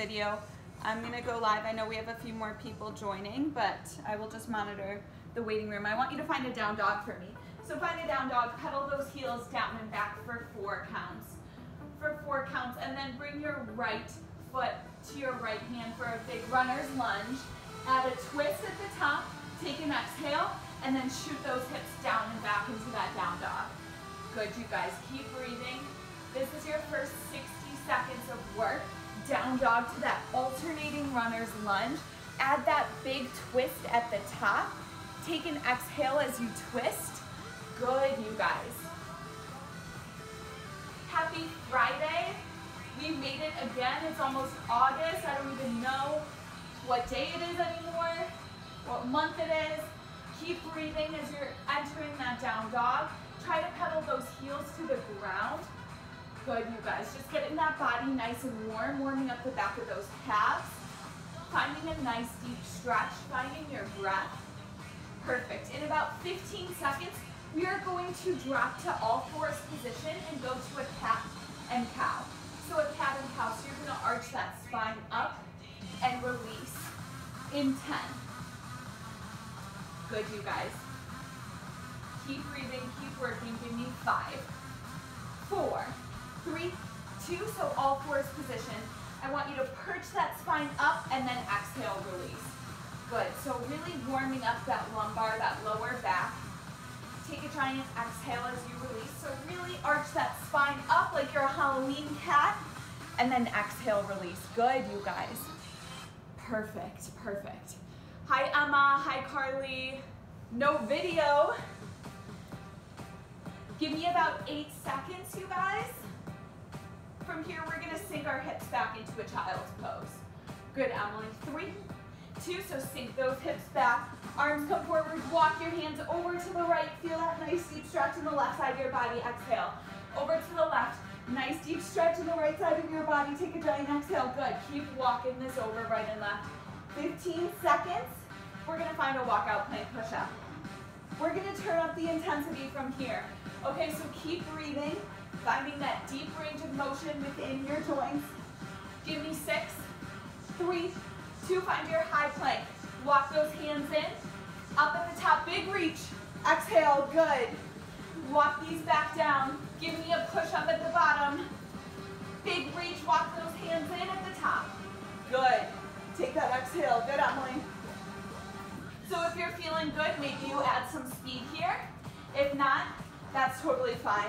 video. I'm gonna go live. I know we have a few more people joining, but I will just monitor the waiting room. I want you to find a down dog for me. So find a down dog, pedal those heels down and back for 4 counts. For 4 counts, and then bring your right foot to your right hand for a big runner's lunge. Add a twist at the top, take an exhale, and then shoot those hips down and back into that down dog. Good, you guys, keep breathing. This is your first 60 seconds of work. Down dog to that alternating runner's lunge. Add that big twist at the top. Take an exhale as you twist. Good, you guys. Happy Friday. We made it again. It's almost August. I don't even know what day it is anymore, what month it is. Keep breathing as you're entering that down dog. Try to pedal those heels to the ground. Good, you guys. Just getting that body nice and warm, warming up the back of those calves. Finding a nice deep stretch, finding your breath. Perfect. In about 15 seconds, we are going to drop to all fours position and go to a cat and cow. So a cat and cow, so you're going to arch that spine up and release in 10. Good, you guys. Keep breathing, keep working. Give me 5, 4, 3, 2, so all fours position. I want you to perch that spine up and then exhale, release. Good, so really warming up that lumbar, that lower back. Take a giant exhale as you release. So really arch that spine up like you're a Halloween cat, and then exhale, release. Good, you guys. Perfect, perfect. Hi, Emma. Hi, Carly. No video. Give me about 8 seconds, you guys. From here, we're gonna sink our hips back into a child's pose. Good, Emily. 3, 2, so sink those hips back. Arms come forward, walk your hands over to the right. Feel that nice deep stretch in the left side of your body. Exhale. Over to the left. Nice deep stretch in the right side of your body. Take a giant exhale. Good. Keep walking this over right and left. 15 seconds. We're gonna find a walkout plank push-up. We're gonna turn up the intensity from here. Okay, so keep breathing, finding that deep range of motion within your joints. Give me 6, 3, 2, find your high plank. Walk those hands in, up at the top, big reach. Exhale, good. Walk these back down. Give me a push up at the bottom. Big reach, walk those hands in at the top. Good. Take that exhale, good, Emily. So if you're feeling good, maybe you add some speed here. If not, that's totally fine.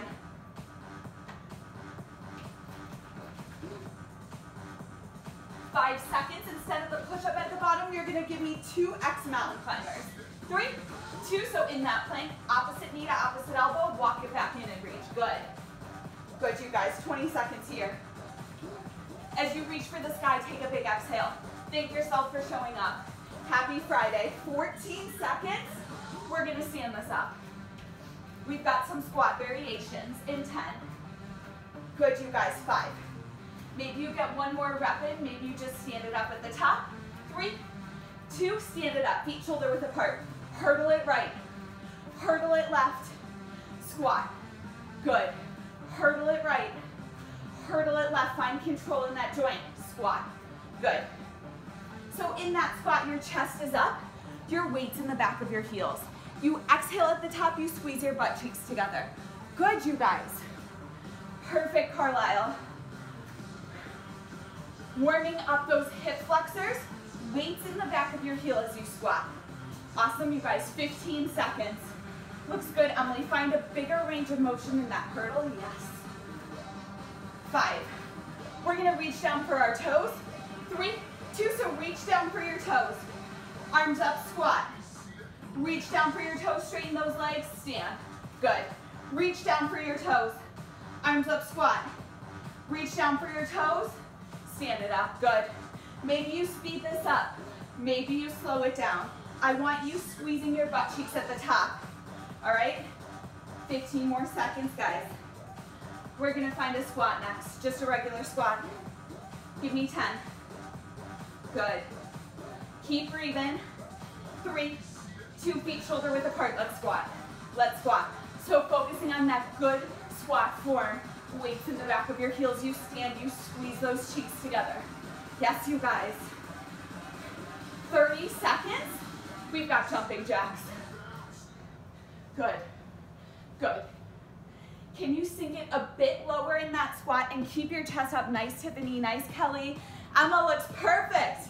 Five seconds. Instead of the push-up at the bottom, you're going to give me 2 X mountain climbers. 3, 2, so in that plank, opposite knee to opposite elbow, walk it back in and reach. Good. Good, you guys. 20 seconds here. As you reach for the sky, take a big exhale. Thank yourself for showing up. Happy Friday. 14 seconds. We're going to stand this up. We've got some squat variations in 10. Good, you guys. 5. Maybe you get one more rep in. Maybe you just stand it up at the top. 3, 2, stand it up. Feet shoulder width apart. Hurdle it right. Hurdle it left. Squat. Good. Hurdle it right. Hurdle it left. Find control in that joint. Squat. Good. So in that squat, your chest is up. Your weight's in the back of your heels. You exhale at the top. You squeeze your butt cheeks together. Good, you guys. Perfect, Carlisle. Warming up those hip flexors, weights in the back of your heel as you squat. Awesome, you guys, 15 seconds. Looks good, Emily. Find a bigger range of motion in that hurdle, yes. 5. We're gonna reach down for our toes. 3, 2, so reach down for your toes. Arms up, squat. Reach down for your toes, straighten those legs, stand. Good. Reach down for your toes. Arms up, squat. Reach down for your toes. Stand it up, good. Maybe you speed this up. Maybe you slow it down. I want you squeezing your butt cheeks at the top. All right? 15 more seconds, guys. We're gonna find a squat next, just a regular squat. Give me 10. Good. Keep breathing. 3, 2, feet shoulder width apart. Let's squat. Let's squat. So focusing on that good squat form. Weights in the back of your heels. You stand, you squeeze those cheeks together. Yes, you guys. 30 seconds. We've got jumping jacks. Good. Good. Can you sink it a bit lower in that squat and keep your chest up? Nice, Tiffany. Nice, Kelly. Emma looks perfect.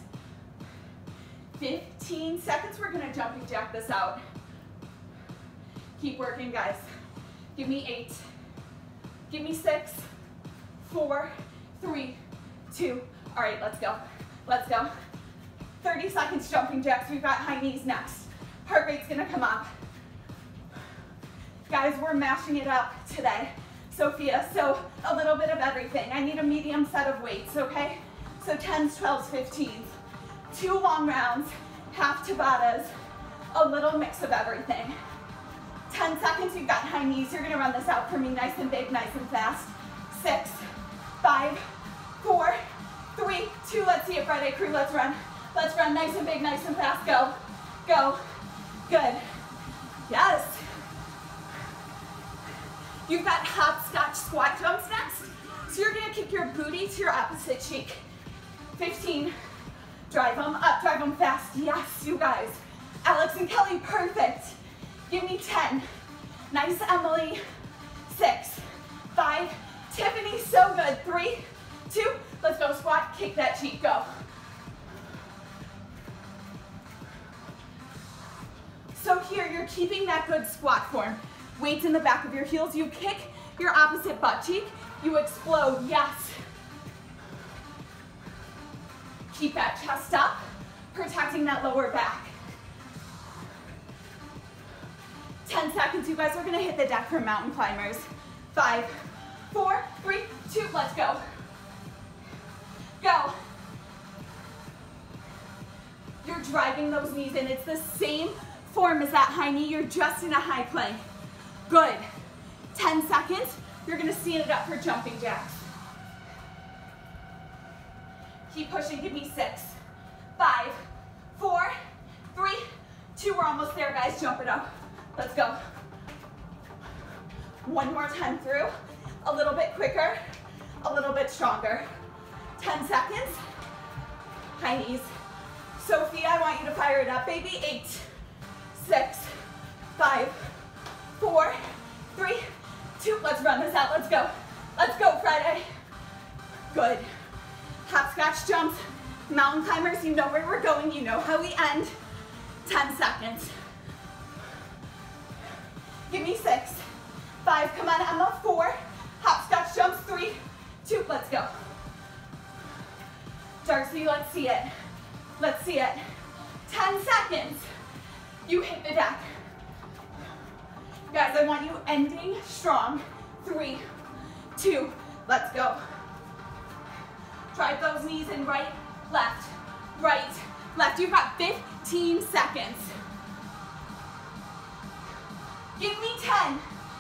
15 seconds. We're going to jumping jack this out. Keep working, guys. Give me 8. Give me 6, 4, 3, 2. All right, let's go. Let's go. 30 seconds jumping jacks. We've got high knees next. Heart rate's gonna come up. Guys, we're mashing it up today. Sophia, so a little bit of everything. I need a medium set of weights, okay? So 10s, 12s, 15s. 2 long rounds, half Tabatas, a little mix of everything. 10 seconds, you've got high knees. You're gonna run this out for me nice and big, nice and fast. 6, 5, 4, 3, 2, let's see it, Friday crew, let's run. Let's run nice and big, nice and fast, go, go, good, yes. You've got hopscotch squat jumps next. So you're gonna kick your booty to your opposite cheek. 15, drive them up, drive them fast, yes, you guys. Alex and Kelly, perfect. Give me 10, nice Emily, 6, 5, Tiffany, so good, 3, 2, let's go, squat, kick that cheek, go. So here, you're keeping that good squat form. Weights in the back of your heels, you kick your opposite butt cheek, you explode, yes. Keep that chest up, protecting that lower back. 10 seconds, you guys, we're gonna hit the deck for mountain climbers. 5, 4, 3, 2, let's go. Go. You're driving those knees in. It's the same form as that high knee, you're just in a high plank. Good. 10 seconds, you're gonna stand it up for jumping jacks. Keep pushing, give me 6, 5, 4, 3, 2, we're almost there, guys, jump it up. Let's go. One more time through, a little bit quicker, a little bit stronger. 10 seconds, high knees. Sophia, I want you to fire it up, baby. 8, 6, 5, 4, 3, 2, let's run this out, let's go. Let's go, Friday. Good. Hopscotch jumps, mountain climbers, you know where we're going, you know how we end. 10 seconds. Give me 6, 5, come on, Emma, 4, hopscotch jumps, 3, 2, let's go. Darcy, let's see it. Let's see it. 10 seconds. You hit the deck. Guys, I want you ending strong. 3, 2, let's go. Drive those knees in, right, left, left. You've got 15 seconds. Give me 10.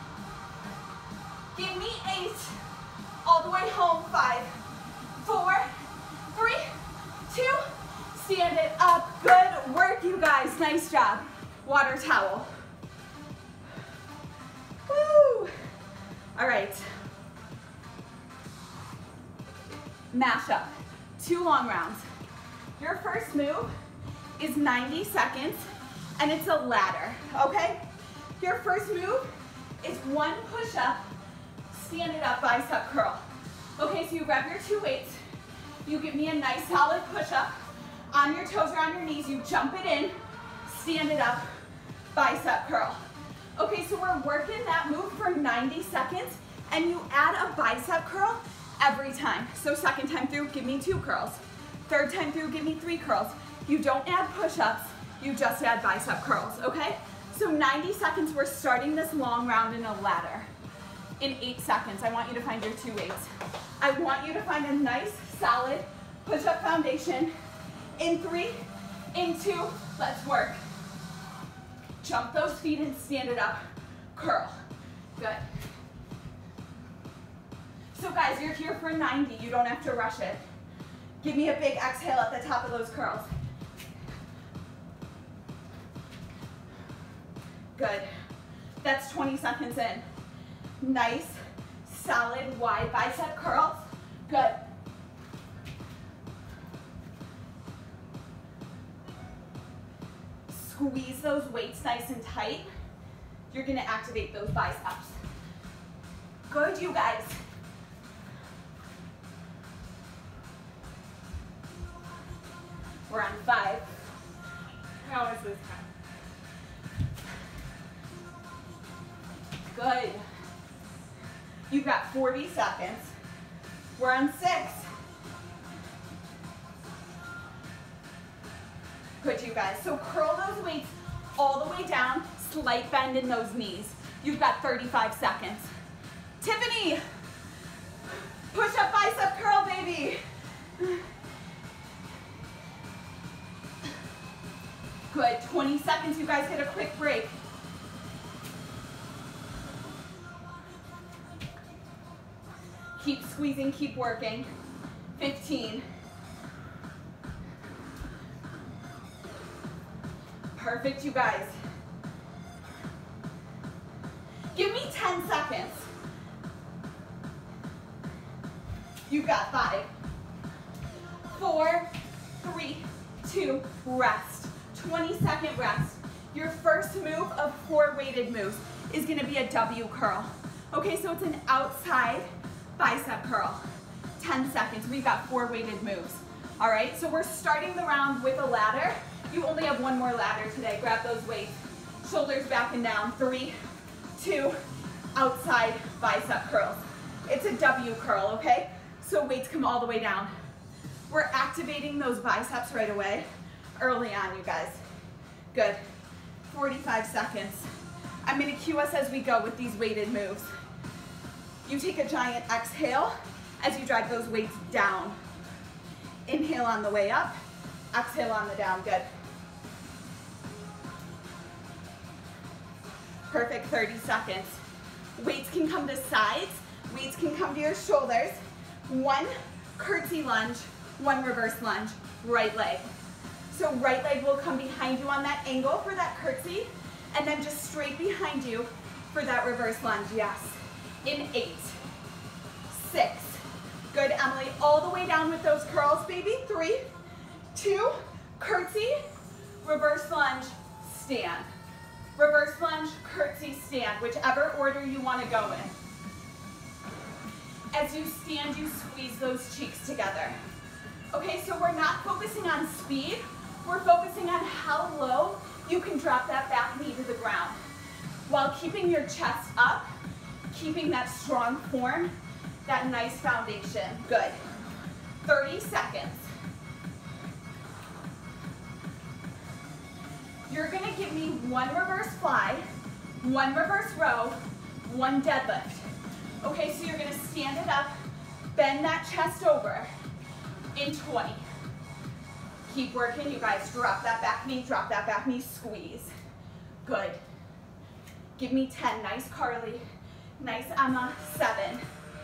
Give me 8. All the way home. 5, 4, 3, 2. Stand it up. Good work, you guys. Nice job. Water towel. Woo. All right. Mash up. 2 long rounds. Your first move is 90 seconds, and it's a ladder, okay? Your first move is 1 push-up, stand it up, bicep curl. Okay, so you grab your 2 weights, you give me a nice solid push-up, on your toes or on your knees, you jump it in, stand it up, bicep curl. Okay, so we're working that move for 90 seconds, and you add a bicep curl every time. So second time through, give me 2 curls. Third time through, give me 3 curls. You don't add push-ups, you just add bicep curls, okay? So 90 seconds, we're starting this long round in a ladder. In 8 seconds, I want you to find your 2 weights. I want you to find a nice, solid push-up foundation. In 3, in 2, let's work. Jump those feet and stand it up. Curl. Good. So guys, you're here for 90. You don't have to rush it. Give me a big exhale at the top of those curls. Good. That's 20 seconds in. Nice, solid, wide bicep curls. Good. Squeeze those weights nice and tight. You're gonna activate those biceps. Good, you guys. We're on 5. How is this time? Good. You've got 40 seconds. We're on 6. Good, you guys. So curl those weights all the way down, slight bend in those knees. You've got 35 seconds. Tiffany, push up bicep curl, baby. Good, 20 seconds, you guys get a quick break. Keep squeezing, keep working. 15. Perfect, you guys. Give me 10 seconds. You've got 5, 4, 3, 2, rest. 20-second rest. Your first move of 4 weighted moves is gonna be a W curl. Okay, so it's an outside bicep curl. 10 seconds, we've got 4 weighted moves. All right, so we're starting the round with a ladder. You only have 1 more ladder today. Grab those weights. Shoulders back and down. 3, 2, outside bicep curls. It's a W curl, okay? So weights come all the way down. We're activating those biceps right away. Early on, you guys. Good. 45 seconds. I'm gonna cue us as we go with these weighted moves. You take a giant exhale as you drag those weights down. Inhale on the way up, exhale on the down, good. Perfect, 30 seconds. Weights can come to sides, weights can come to your shoulders. 1 curtsy lunge, 1 reverse lunge, right leg. So right leg will come behind you on that angle for that curtsy, and then just straight behind you for that reverse lunge, yes. In 8, 6, good, Emily, all the way down with those curls, baby. 3, 2, curtsy, reverse lunge, stand. Reverse lunge, curtsy, stand, whichever order you want to go in. As you stand, you squeeze those cheeks together. Okay, so we're not focusing on speed, we're focusing on how low you can drop that back knee to the ground while keeping your chest up, keeping that strong form, that nice foundation. Good. 30 seconds. You're gonna give me 1 reverse fly, 1 reverse row, 1 deadlift. Okay, so you're gonna stand it up, bend that chest over in 20. Keep working, you guys. Drop that back knee, squeeze. Good. Give me 10, nice Carly, nice Emma, 7,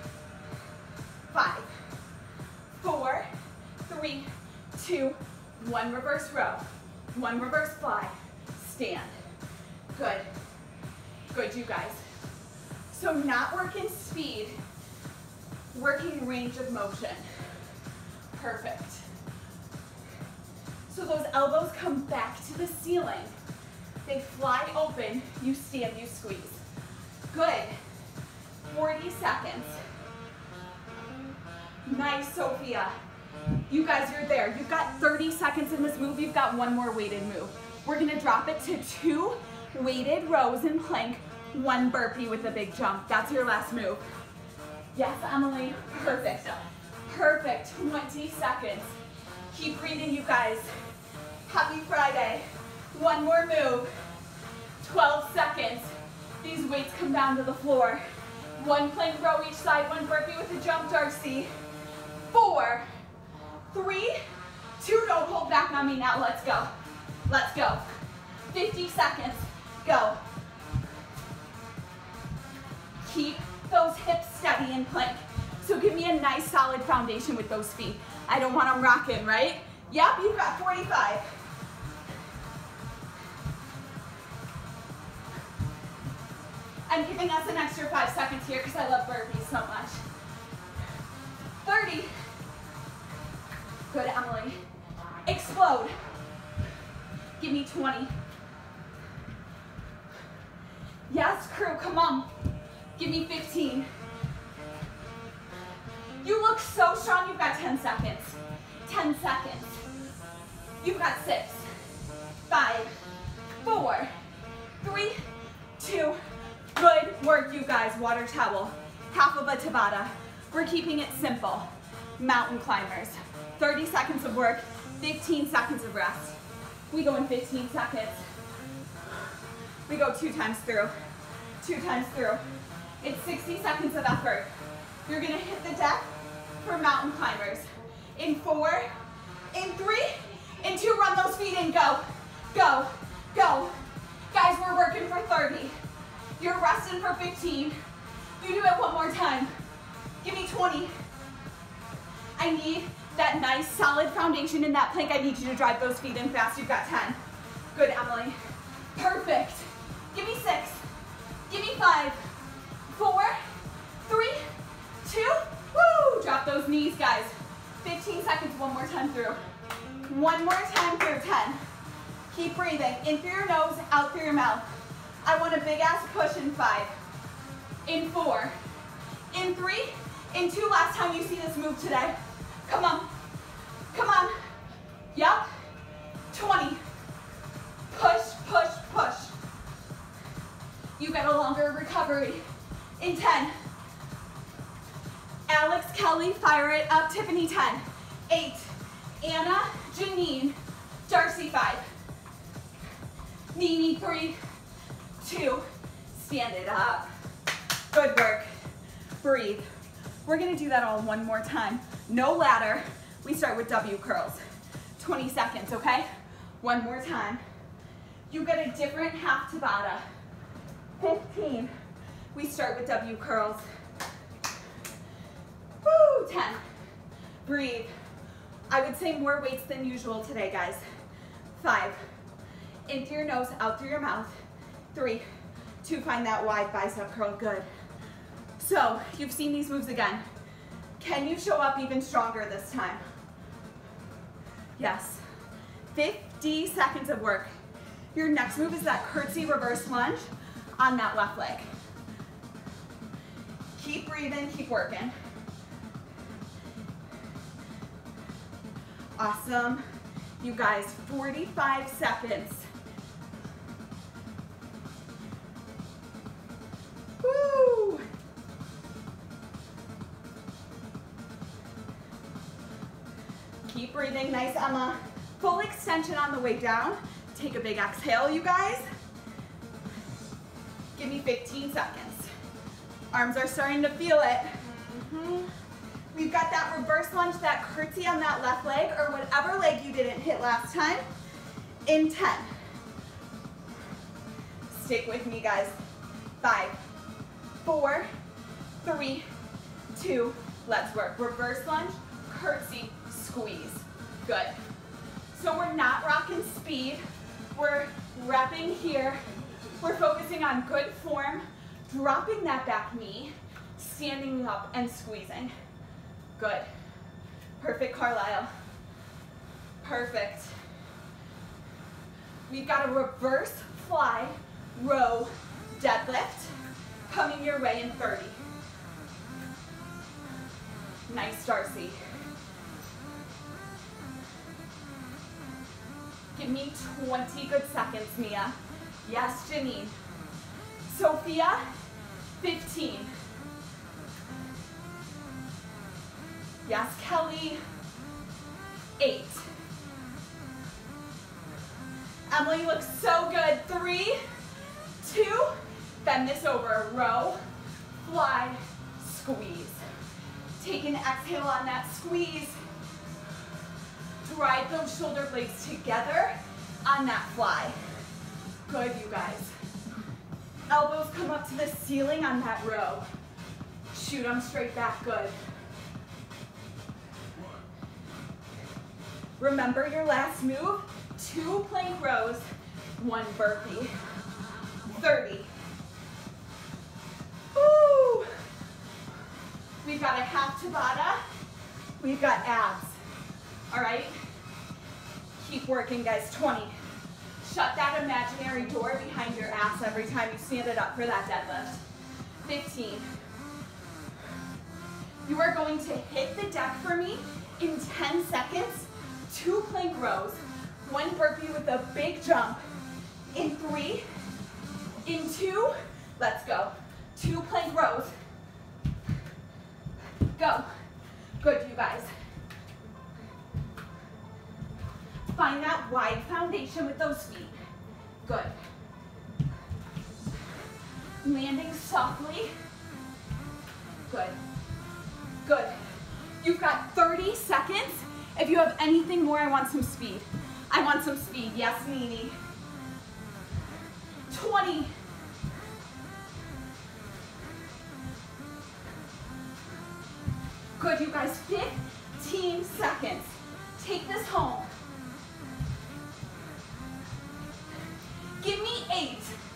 5, 4, 3, 2, 1 reverse row, 1 reverse fly, stand. Good. Good, you guys. So not working speed, working range of motion. Perfect. So those elbows come back to the ceiling. They fly open, you stand, you squeeze. Good. 40 seconds. Nice, Sophia. You guys, you're there. You've got 30 seconds in this move. You've got 1 more weighted move. We're gonna drop it to 2 weighted rows in plank, 1 burpee with a big jump. That's your last move. Yes, Emily, perfect. Perfect, 20 seconds. Keep breathing, you guys. Happy Friday. 1 more move. 12 seconds. These weights come down to the floor. 1 plank row each side, 1 burpee with a jump, Darcy. 4, 3, 2, don't hold back on me now, let's go. Let's go. 50 seconds, go. Keep those hips steady in plank. So give me a nice solid foundation with those feet. I don't want them rocking, right? Yep, you've got 45. I'm giving us an extra 5 seconds here because I love burpees so much. 30. Good, Emily. Explode. Give me 20. Yes, crew, come on. Give me 15. You look so strong, you've got 10 seconds. 10 seconds. You've got 6, 5, 4, 3, 2. Good work, you guys. Water towel, half of a Tabata. We're keeping it simple. Mountain climbers. 30 seconds of work, 15 seconds of rest. We go in 15 seconds. We go 2 times through. 2 times through. It's 60 seconds of effort. You're gonna hit the deck for mountain climbers. In 4, in 3, in 2, run those feet in, go, go, go. Guys, we're working for 30. You're resting for 15. You do it one more time. Give me 20. I need that nice solid foundation in that plank. I need you to drive those feet in fast. You've got 10. Good, Emily. Perfect. Give me 6. Give me 5, 4, 3, 2. Woo! Drop those knees, guys. 15 seconds, one more time through. One more time through, 10. Keep breathing. In through your nose, out through your mouth. I want a big ass push in 5. In 4. In 3. In 2, last time you see this move today. Come on. Come on. Yep. 20. Push, push, push. You get a longer recovery. In 10. Alex, Kelly, fire it up. Tiffany, 10. 8. Anna, Janine, Darcy, 5. Nini, 3, 2. Stand it up. Good work. Breathe. We're gonna do that all one more time. No ladder. We start with W curls. 20 seconds, okay? One more time. You get a different half Tabata. 15. We start with W curls. Woo, 10. Breathe. I would say more weights than usual today, guys. 5. In through your nose, out through your mouth. 3, 2, find that wide bicep curl, good. So, you've seen these moves again. Can you show up even stronger this time? Yes. 50 seconds of work. Your next move is that curtsy reverse lunge on that left leg. Keep breathing, keep working. Awesome. You guys, 45 seconds. Woo! Keep breathing, nice, Emma. Full extension on the way down. Take a big exhale, you guys. Give me 15 seconds. Arms are starting to feel it. We've got that reverse lunge, that curtsy on that left leg, or whatever leg you didn't hit last time, in 10. Stick with me, guys. 5, 4, 3, 2, let's work. Reverse lunge, curtsy, squeeze. Good. So we're not rocking speed. We're repping here. We're focusing on good form, dropping that back knee, standing up and squeezing. Good. Perfect, Carlisle. Perfect. We've got a reverse fly row deadlift coming your way in 30. Nice, Darcy. Give me 20 good seconds, Mia. Yes, Janine. Sophia, 15. Yes, Kelly, 8. Emily, you look so good. 3, 2, bend this over. Row, fly, squeeze. Take an exhale on that squeeze. Drive those shoulder blades together on that fly. Good, you guys. Elbows come up to the ceiling on that row. Shoot them straight back, good. Remember your last move, 2 plank rows, 1 burpee. 30. Woo! We've got a half Tabata. We've got abs. All right? Keep working, guys. 20. Shut that imaginary door behind your ass every time you stand it up for that deadlift. 15. You are going to hit the deck for me in 10 seconds, 2 plank rows, 1 burpee with a big jump, in 3, in 2, let's go, 2 plank rows, go. Good, you guys. Find that wide foundation with those feet. Good. Landing softly. Good. Good. You've got 30 seconds. If you have anything more, I want some speed. I want some speed. Yes, Nini. 20. Good, you guys. 15 seconds. Take this home. Give me 8.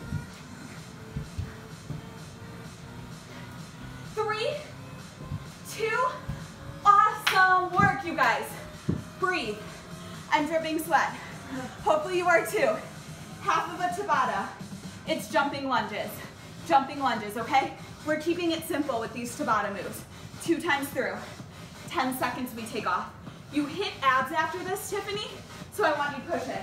3, 2, awesome work, you guys. Breathe. I'm dripping sweat. Hopefully you are too. Half of a Tabata. It's jumping lunges. Jumping lunges, okay? We're keeping it simple with these Tabata moves. 2 times through. 10 seconds we take off. You hit abs after this, Tiffany, so I want you to push it.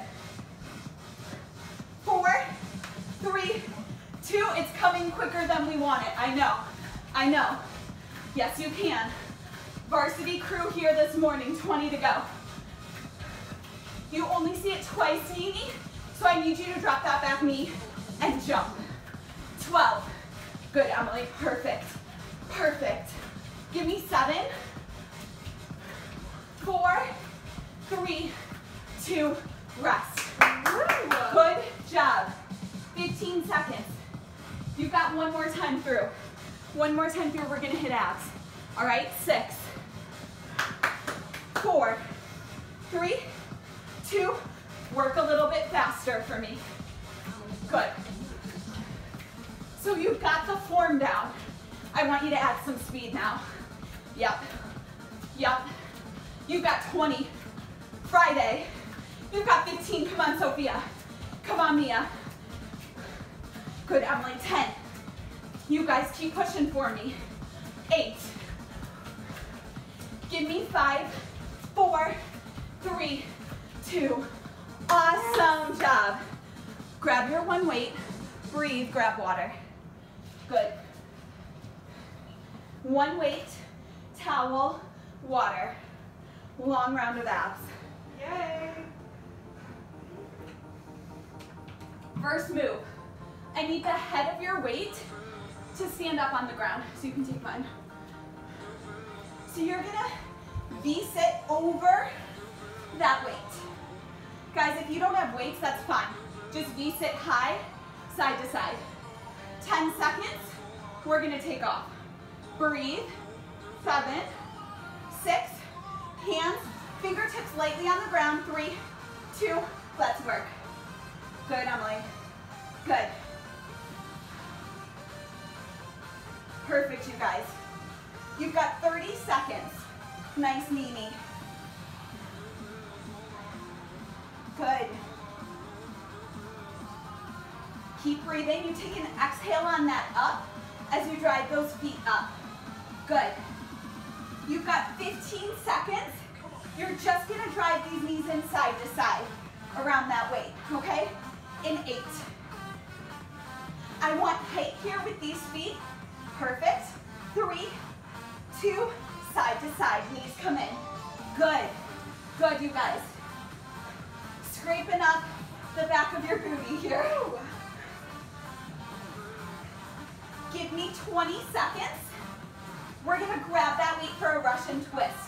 4, 3, 2, it's coming quicker than we want it. I know, I know. Yes, you can. Varsity crew here this morning, 20 to go. You only see it twice, Nini, so I need you to drop that back knee and jump. 12. Good, Emily, perfect, perfect. Give me 7, 4, 3, 2, rest. Good job. 15 seconds. You've got 1 more time through. 1 more time through, we're gonna hit abs. All right, 6, 4, 3, 2, work a little bit faster for me. Good. So you've got the form down. I want you to add some speed now. Yep, yep. You've got 20. Friday. You've got 15, come on, Sophia. Come on, Mia. Good, Emily, 10. You guys keep pushing for me. 8. Give me 5, 4, 3, 2. Awesome job. Grab your 1 weight, breathe, grab water. Good. 1 weight, towel, water. Long round of abs. Yay. First move. I need the head of your weight to stand up on the ground. So you can take mine. So you're gonna V-sit over that weight. Guys, if you don't have weights, that's fine. Just V-sit high, side to side. 10 seconds, we're gonna take off. Breathe, 7, 6, hands, fingertips lightly on the ground, 3, 2, let's work. Good, Emily, good. Perfect, you guys. You've got 30 seconds. Nice, Nini. Good. Keep breathing. You take an exhale on that up as you drive those feet up. Good. You've got 15 seconds. You're just gonna drive these knees in side to side around that weight, okay? In 8. I want height here with these feet. Perfect. 3, 2, side to side. Knees come in. Good. Good, you guys. Scraping up the back of your booty here. Give me 20 seconds. We're gonna grab that weight for a Russian twist.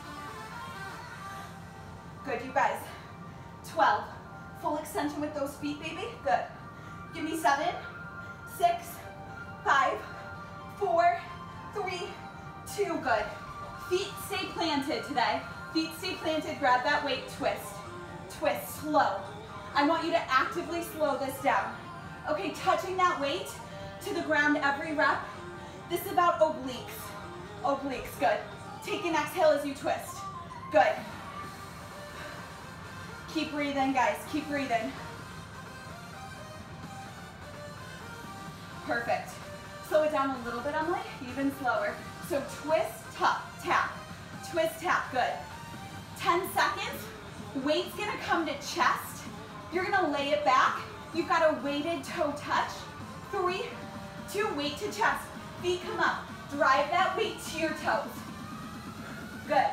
Good, you guys. 12. Full extension with those feet, baby. Good. Give me 7, 6, 5, 4, 3, 2. Good. Feet stay planted today. Feet stay planted. Grab that weight. Twist. Twist. Slow. I want you to actively slow this down. Okay, touching that weight to the ground every rep. This is about obliques. Obliques. Good. Take an exhale as you twist. Good. Keep breathing, guys. Keep breathing. Perfect. Slow it down a little bit, Emily, even slower. So twist, tap, twist, tap, good. 10 seconds, weight's gonna come to chest. You're gonna lay it back. You've got a weighted toe touch. 3, 2, weight to chest. Feet come up. Drive that weight to your toes. Good.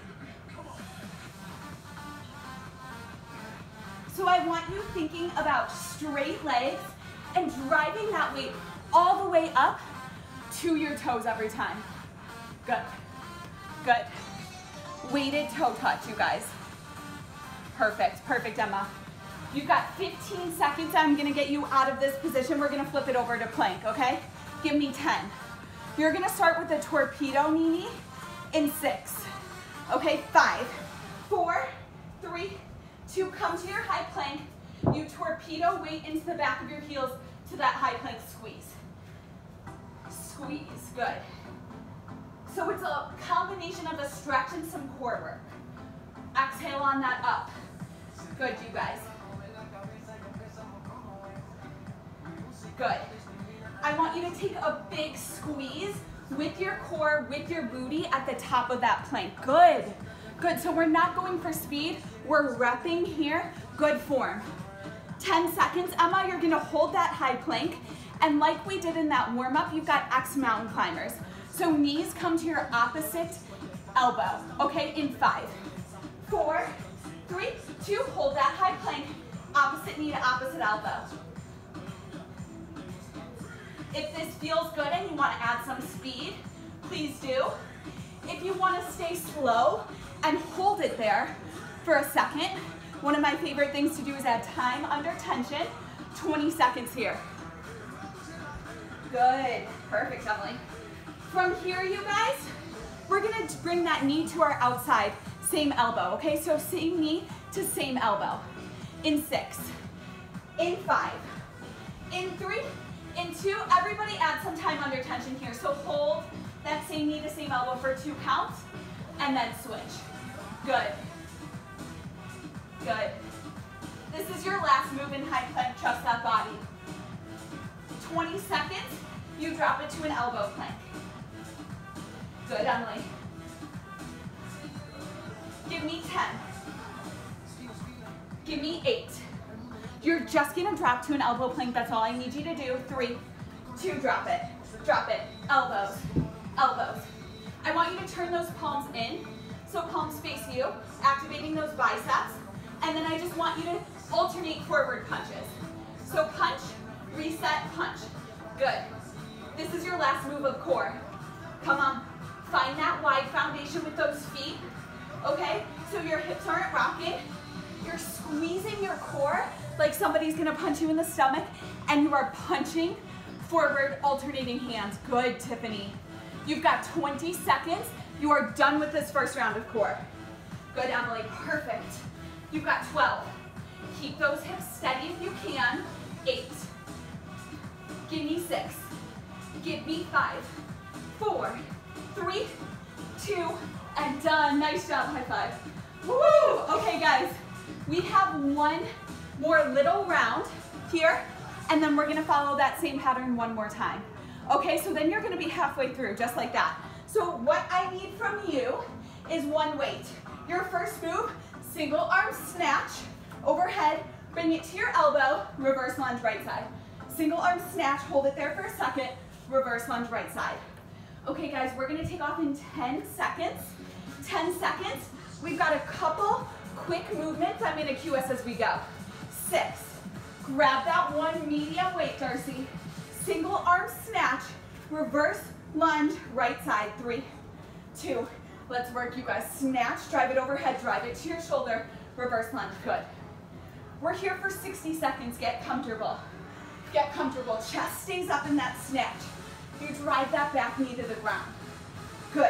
So I want you thinking about straight legs and driving that weight all the way up to your toes every time. Good. Good. Weighted toe touch, you guys. Perfect. Perfect, Emma. You've got 15 seconds. I'm going to get you out of this position. We're going to flip it over to plank, okay? Give me 10. You're going to start with a torpedo knee in 6. Okay, 5, 4, 3, 2, come to your high plank. You torpedo weight into the back of your heels to that high plank squeeze. Squeeze, good. So it's a combination of a stretch and some core work. Exhale on that up. Good, you guys. Good. I want you to take a big squeeze with your core, with your booty at the top of that plank. Good. Good, so we're not going for speed. We're repping here. Good form. 10 seconds. Emma, you're gonna hold that high plank. And like we did in that warm up, you've got X mountain climbers. So knees come to your opposite elbow. Okay, in 5, 4, 3, 2, hold that high plank. Opposite knee to opposite elbow. If this feels good and you want to add some speed, please do. If you want to stay slow and hold it there for a second, one of my favorite things to do is add time under tension. 20 seconds here. Good. Perfect, Emily. From here, you guys, we're going to bring that knee to our outside, same elbow, okay? So same knee to same elbow. In 6, in 5, in 3, in 2, everybody add some time under tension here. So hold that same knee to same elbow for 2 counts, and then switch. Good. Good. This is your last move in high plank, trust that body. 20 seconds, you drop it to an elbow plank. Good, Emily. Give me 10. Give me 8. You're just gonna drop to an elbow plank, that's all I need you to do. 3, 2, drop it, elbows, elbows. I want you to turn those palms in, so palms face you, activating those biceps, and then I just want you to alternate forward punches. So punch, reset, punch. Good. This is your last move of core. Come on, find that wide foundation with those feet, okay? So your hips aren't rocking, you're squeezing your core like somebody's gonna punch you in the stomach, and you are punching forward, alternating hands. Good, Tiffany. You've got 20 seconds. You are done with this first round of core. Good, Emily, perfect. You've got 12. Keep those hips steady if you can. 8. Give me 6. Give me 5, 4, 3, 2, and done. Nice job, high five. Woo! Okay, guys, we have one more little round here, and then we're gonna follow that same pattern one more time. Okay, so then you're gonna be halfway through, just like that. So what I need from you is one weight. Your first move, single arm snatch, overhead, bring it to your elbow, reverse lunge right side. Single arm snatch, hold it there for a second, reverse lunge right side. Okay guys, we're gonna take off in 10 seconds. 10 seconds, we've got a couple quick movements. I'm gonna cue us as we go. 6, grab that one medium weight, Darcy. Single arm snatch, reverse lunge, right side. 3, 2, let's work, you guys. Snatch, drive it overhead, drive it to your shoulder, reverse lunge, good. We're here for 60 seconds, get comfortable. Get comfortable, chest stays up in that snatch. You drive that back knee to the ground. Good.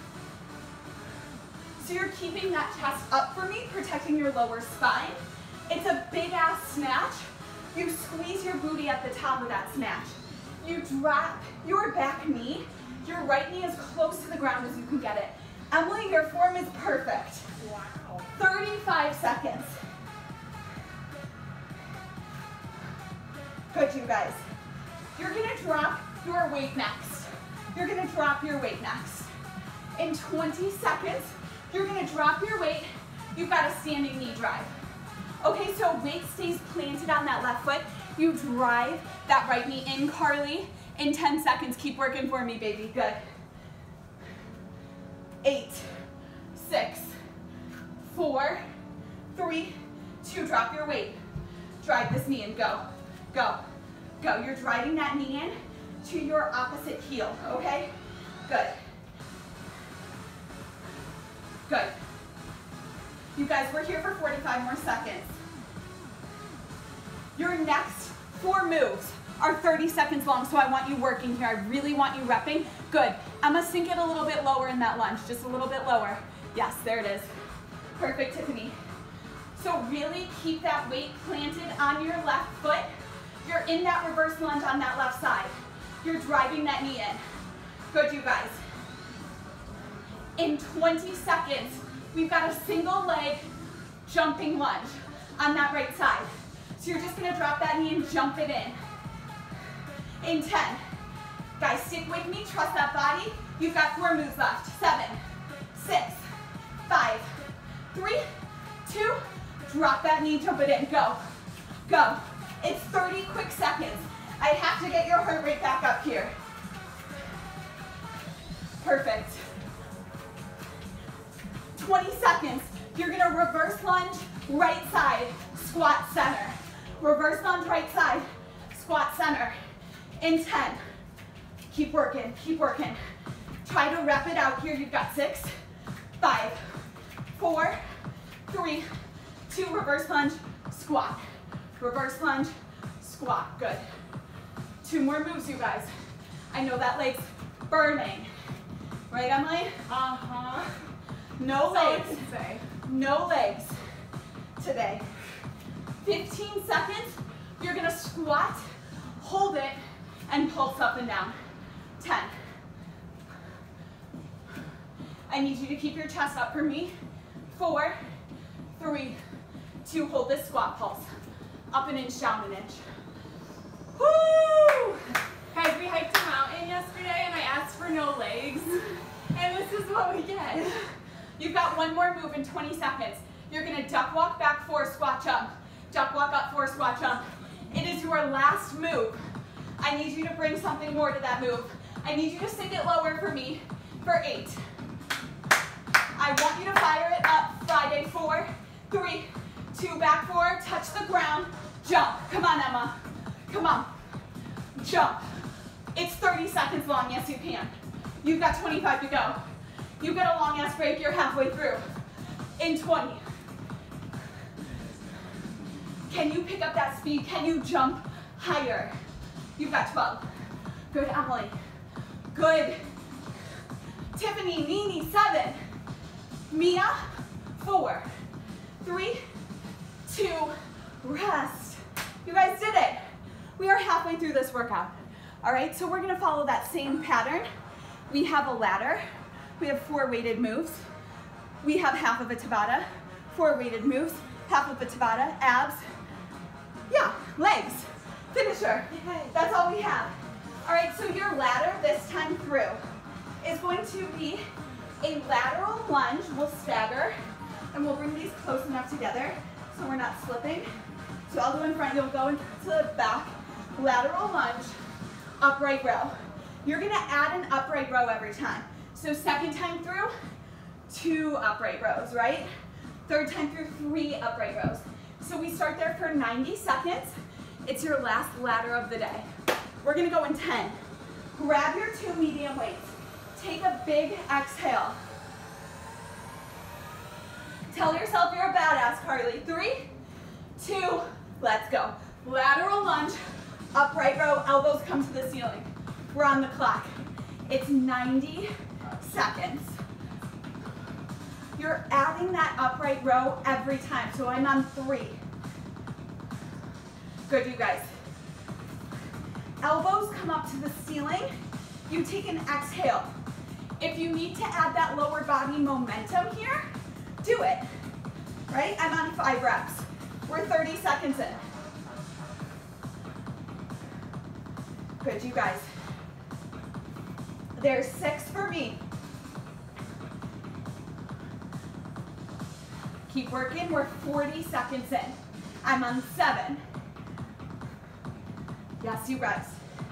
So you're keeping that chest up for me, protecting your lower spine. It's a big ass snatch. You squeeze your booty at the top of that snatch. You drop your back knee. Your right knee as close to the ground as you can get it. Emily, your form is perfect. Wow. 35 seconds. Good, you guys. You're gonna drop your weight next. You're gonna drop your weight next. In 20 seconds, you're gonna drop your weight. You've got a standing knee drive. Okay, so weight stays planted on that left foot. You drive that right knee in, Carly. In 10 seconds, keep working for me, baby, good. 8, 6, 4, 3, 2, drop your weight. Drive this knee in, go, go, go. You're driving that knee in to your opposite heel, okay? Good. Good. You guys, we're here for 45 more seconds. Your next 4 moves are 30 seconds long, so I want you working here. I really want you repping. Good. I'm gonna sink it a little bit lower in that lunge, just a little bit lower. Yes, there it is. Perfect, Tiffany. So really keep that weight planted on your left foot. You're in that reverse lunge on that left side. You're driving that knee in. Good, you guys. In 20 seconds, we've got a single leg jumping lunge on that right side. So you're just gonna drop that knee and jump it in. In 10. Guys, stick with me, trust that body. You've got 4 moves left. 7, 6, 5, 3, 2, drop that knee, jump it in, go, go. It's 30 quick seconds. I have to get your heart rate back up here. Perfect. 20 seconds. You're gonna reverse lunge, right side, squat center. Reverse lunge, right side, squat center. In 10. Keep working, keep working. Try to rep it out here. You've got 6, 5, 4, 3, 2, reverse lunge, squat. Reverse lunge, squat, good. 2 more moves, you guys. I know that leg's burning. Right, Emily? Uh-huh. No legs. Say. No legs today. 15 seconds, you're gonna squat, hold it, and pulse up and down. 10. I need you to keep your chest up for me. 4, 3, 2, hold this squat pulse. Up an inch, down an inch. Woo! Guys, we hiked a mountain yesterday and I asked for no legs. And this is what we get. You've got 1 more move in 20 seconds. You're gonna duck walk back 4, squat jump. Duck walk up 4, squat jump. It is your last move. I need you to bring something more to that move. I need you to sink it lower for me for 8. I want you to fire it up. Friday, 4, 3, 2, back 4, touch the ground, jump. Come on, Emma. Come on. Jump. It's 30 seconds long. Yes, you can. You've got 25 to go. You've got a long ass break. You're halfway through. In 20. Can you pick up that speed? Can you jump higher? You've got 12. Good, Emily. Good. Tiffany, Nini, 7. Mia, 4, 3, 2, rest. You guys did it. We are halfway through this workout. All right, so we're gonna follow that same pattern. We have a ladder. We have 4 weighted moves. We have half of a Tabata, 4 weighted moves, half of a Tabata, abs. Yeah, legs, finisher. Yay. That's all we have. All right, so your ladder this time through is going to be a lateral lunge. We'll stagger and we'll bring these close enough together so we're not slipping. So I'll go in front, you'll go into the back. Lateral lunge, upright row. You're gonna add an upright row every time. So second time through, 2 upright rows, right? Third time through, 3 upright rows. So we start there for 90 seconds. It's your last ladder of the day. We're gonna go in 10. Grab your 2 medium weights. Take a big exhale. Tell yourself you're a badass, Carly. 3, 2, let's go. Lateral lunge, upright row, elbows come to the ceiling. We're on the clock. It's 90 seconds. You're adding that upright row every time. So I'm on 3. Good, you guys. Elbows come up to the ceiling. You take an exhale. If you need to add that lower body momentum here, do it. Right? I'm on 5 reps. We're 30 seconds in. Good, you guys. There's 6 for me. Keep working, we're 40 seconds in. I'm on 7. Yes, you guys.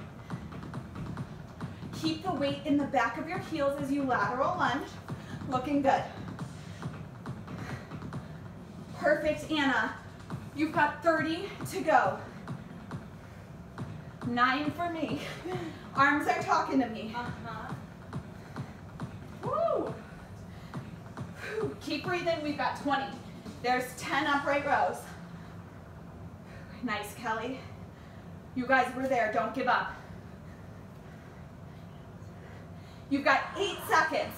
Keep the weight in the back of your heels as you lateral lunge. Looking good. Perfect, Anna. You've got 30 to go. 9 for me. Arms are talking to me. Woo! Whew. Keep breathing, we've got 20. There's 10 upright rows. Nice, Kelly. You guys were there, don't give up. You've got 8 seconds.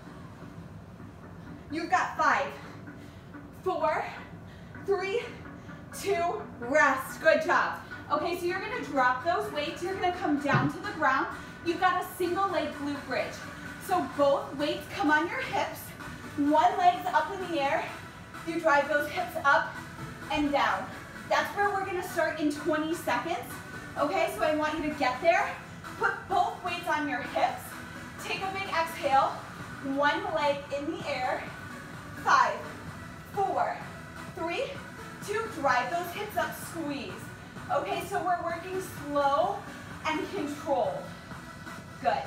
You've got 5, 4, 3, 2, rest. Good job. Okay, so you're gonna drop those weights. You're gonna come down to the ground. You've got a single leg glute bridge. So both weights come on your hips. One leg's up in the air. You drive those hips up and down. That's where we're gonna start in 20 seconds. Okay, so I want you to get there. Put both weights on your hips. Take a big exhale. One leg in the air. 5, 4, 3, 2. Drive those hips up, squeeze. Okay, so we're working slow and controlled. Good.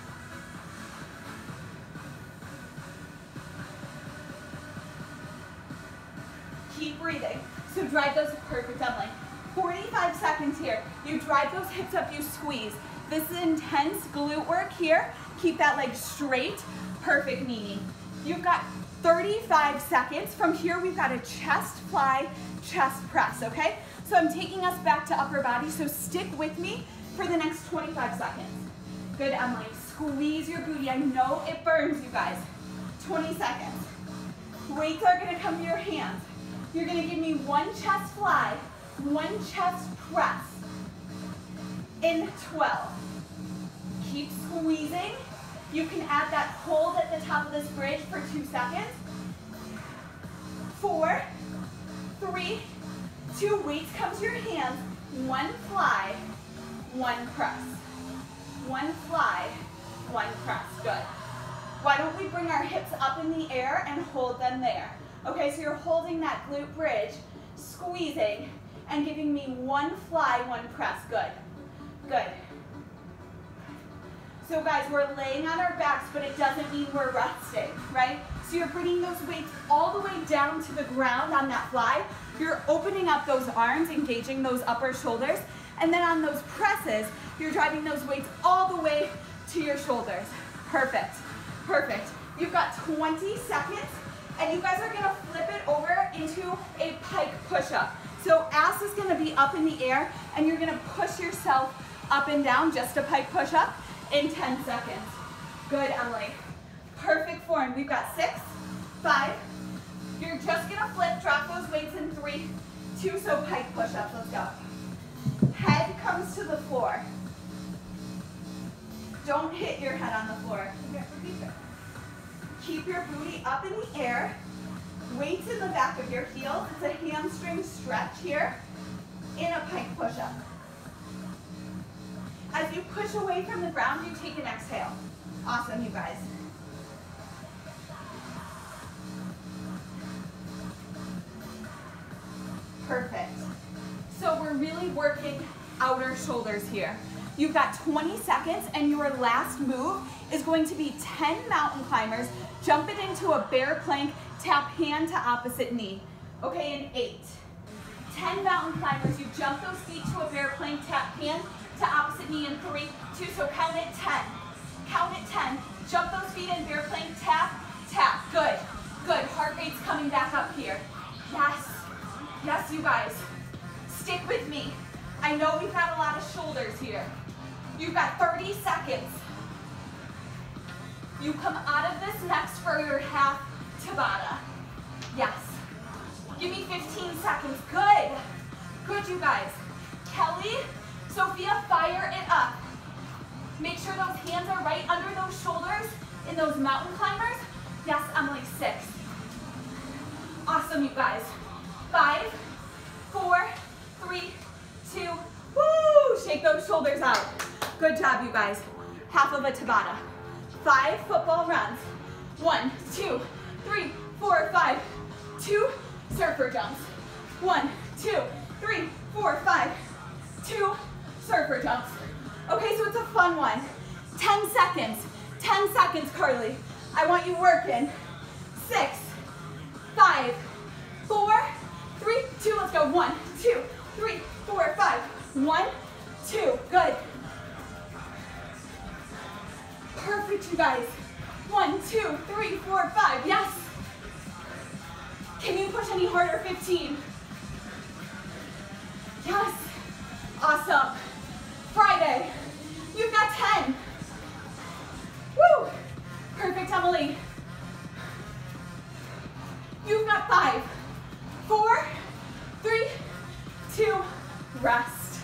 Keep breathing. So drive those, perfect, Emily. 45 seconds here. You drive those hips up, you squeeze. This is intense glute work here. Keep that leg straight. Perfect, Mimi. You've got 35 seconds. From here, we've got a chest fly, chest press, okay? So I'm taking us back to upper body, so stick with me for the next 25 seconds. Good, Emily. Squeeze your booty. I know it burns, you guys. 20 seconds. Weights are gonna come to your hands. You're gonna give me one chest fly, one chest press in 12. Keep squeezing. You can add that hold at the top of this bridge for 2 seconds. 4, 3, 2, weights come to your hands. One fly, one press. One fly, one press. Good. Why don't we bring our hips up in the air and hold them there? Okay, so you're holding that glute bridge, squeezing, and giving me one fly, one press. Good. Good. So guys, we're laying on our backs, but it doesn't mean we're resting, right? So you're bringing those weights all the way down to the ground on that fly. You're opening up those arms, engaging those upper shoulders. And then on those presses, you're driving those weights all the way to your shoulders. Perfect. Perfect. You've got 20 seconds, and you guys are gonna flip it over into a pike push-up. So ass is gonna be up in the air, and you're gonna push yourself up and down, just a pike push-up, in 10 seconds. Good, Emily. Perfect form. We've got 6, 5. You're just gonna flip, drop those weights in 3, 2, so pike push-ups. Let's go. Head comes to the floor. Don't hit your head on the floor. Keep your booty up in the air. Weights in the back of your heels. It's a hamstring stretch here in a pike push-up. As you push away from the ground, you take an exhale. Awesome, you guys. Perfect. So we're really working outer shoulders here. You've got 20 seconds, and your last move is going to be 10 mountain climbers. Jump it into a bear plank, tap hand to opposite knee. Okay, in 8. 10 mountain climbers, you jump those feet to a bear plank, tap hand to opposite knee in 3, 2, so count it 10. Count it 10. Jump those feet in bear plank, tap, tap. Good, good. Heart rate's coming back up here. Yes, yes, you guys. Stick with me. I know we've got a lot of shoulders here. You've got 30 seconds. You come out of this next for your half Tabata. Yes. Give me 15 seconds. Good. Good, you guys. Kelly, Sophia, fire it up. Make sure those hands are right under those shoulders in those mountain climbers. Yes, Emily, 6. Awesome, you guys. 5, 4, 3, 2, woo! Shake those shoulders out. Good job, you guys. Half of a Tabata. 5 football runs. 1, 2, 3, 4, 5. 2 surfer jumps. 1, 2, 3, 4, 5. 2 surfer jumps. Okay, so it's a fun one. 10 seconds. 10 seconds, Carly. I want you working. 6, 5, 4, 3, 2. Let's go. 1, 2, 3, 4, 5. 1, 2. Good. Perfect, you guys. 1, 2, 3, 4, 5. Yes. Can you push any harder? 15. Yes. Awesome. Friday. You've got 10. Woo. Perfect, Emily. You've got 5, 4, 3, 2, rest.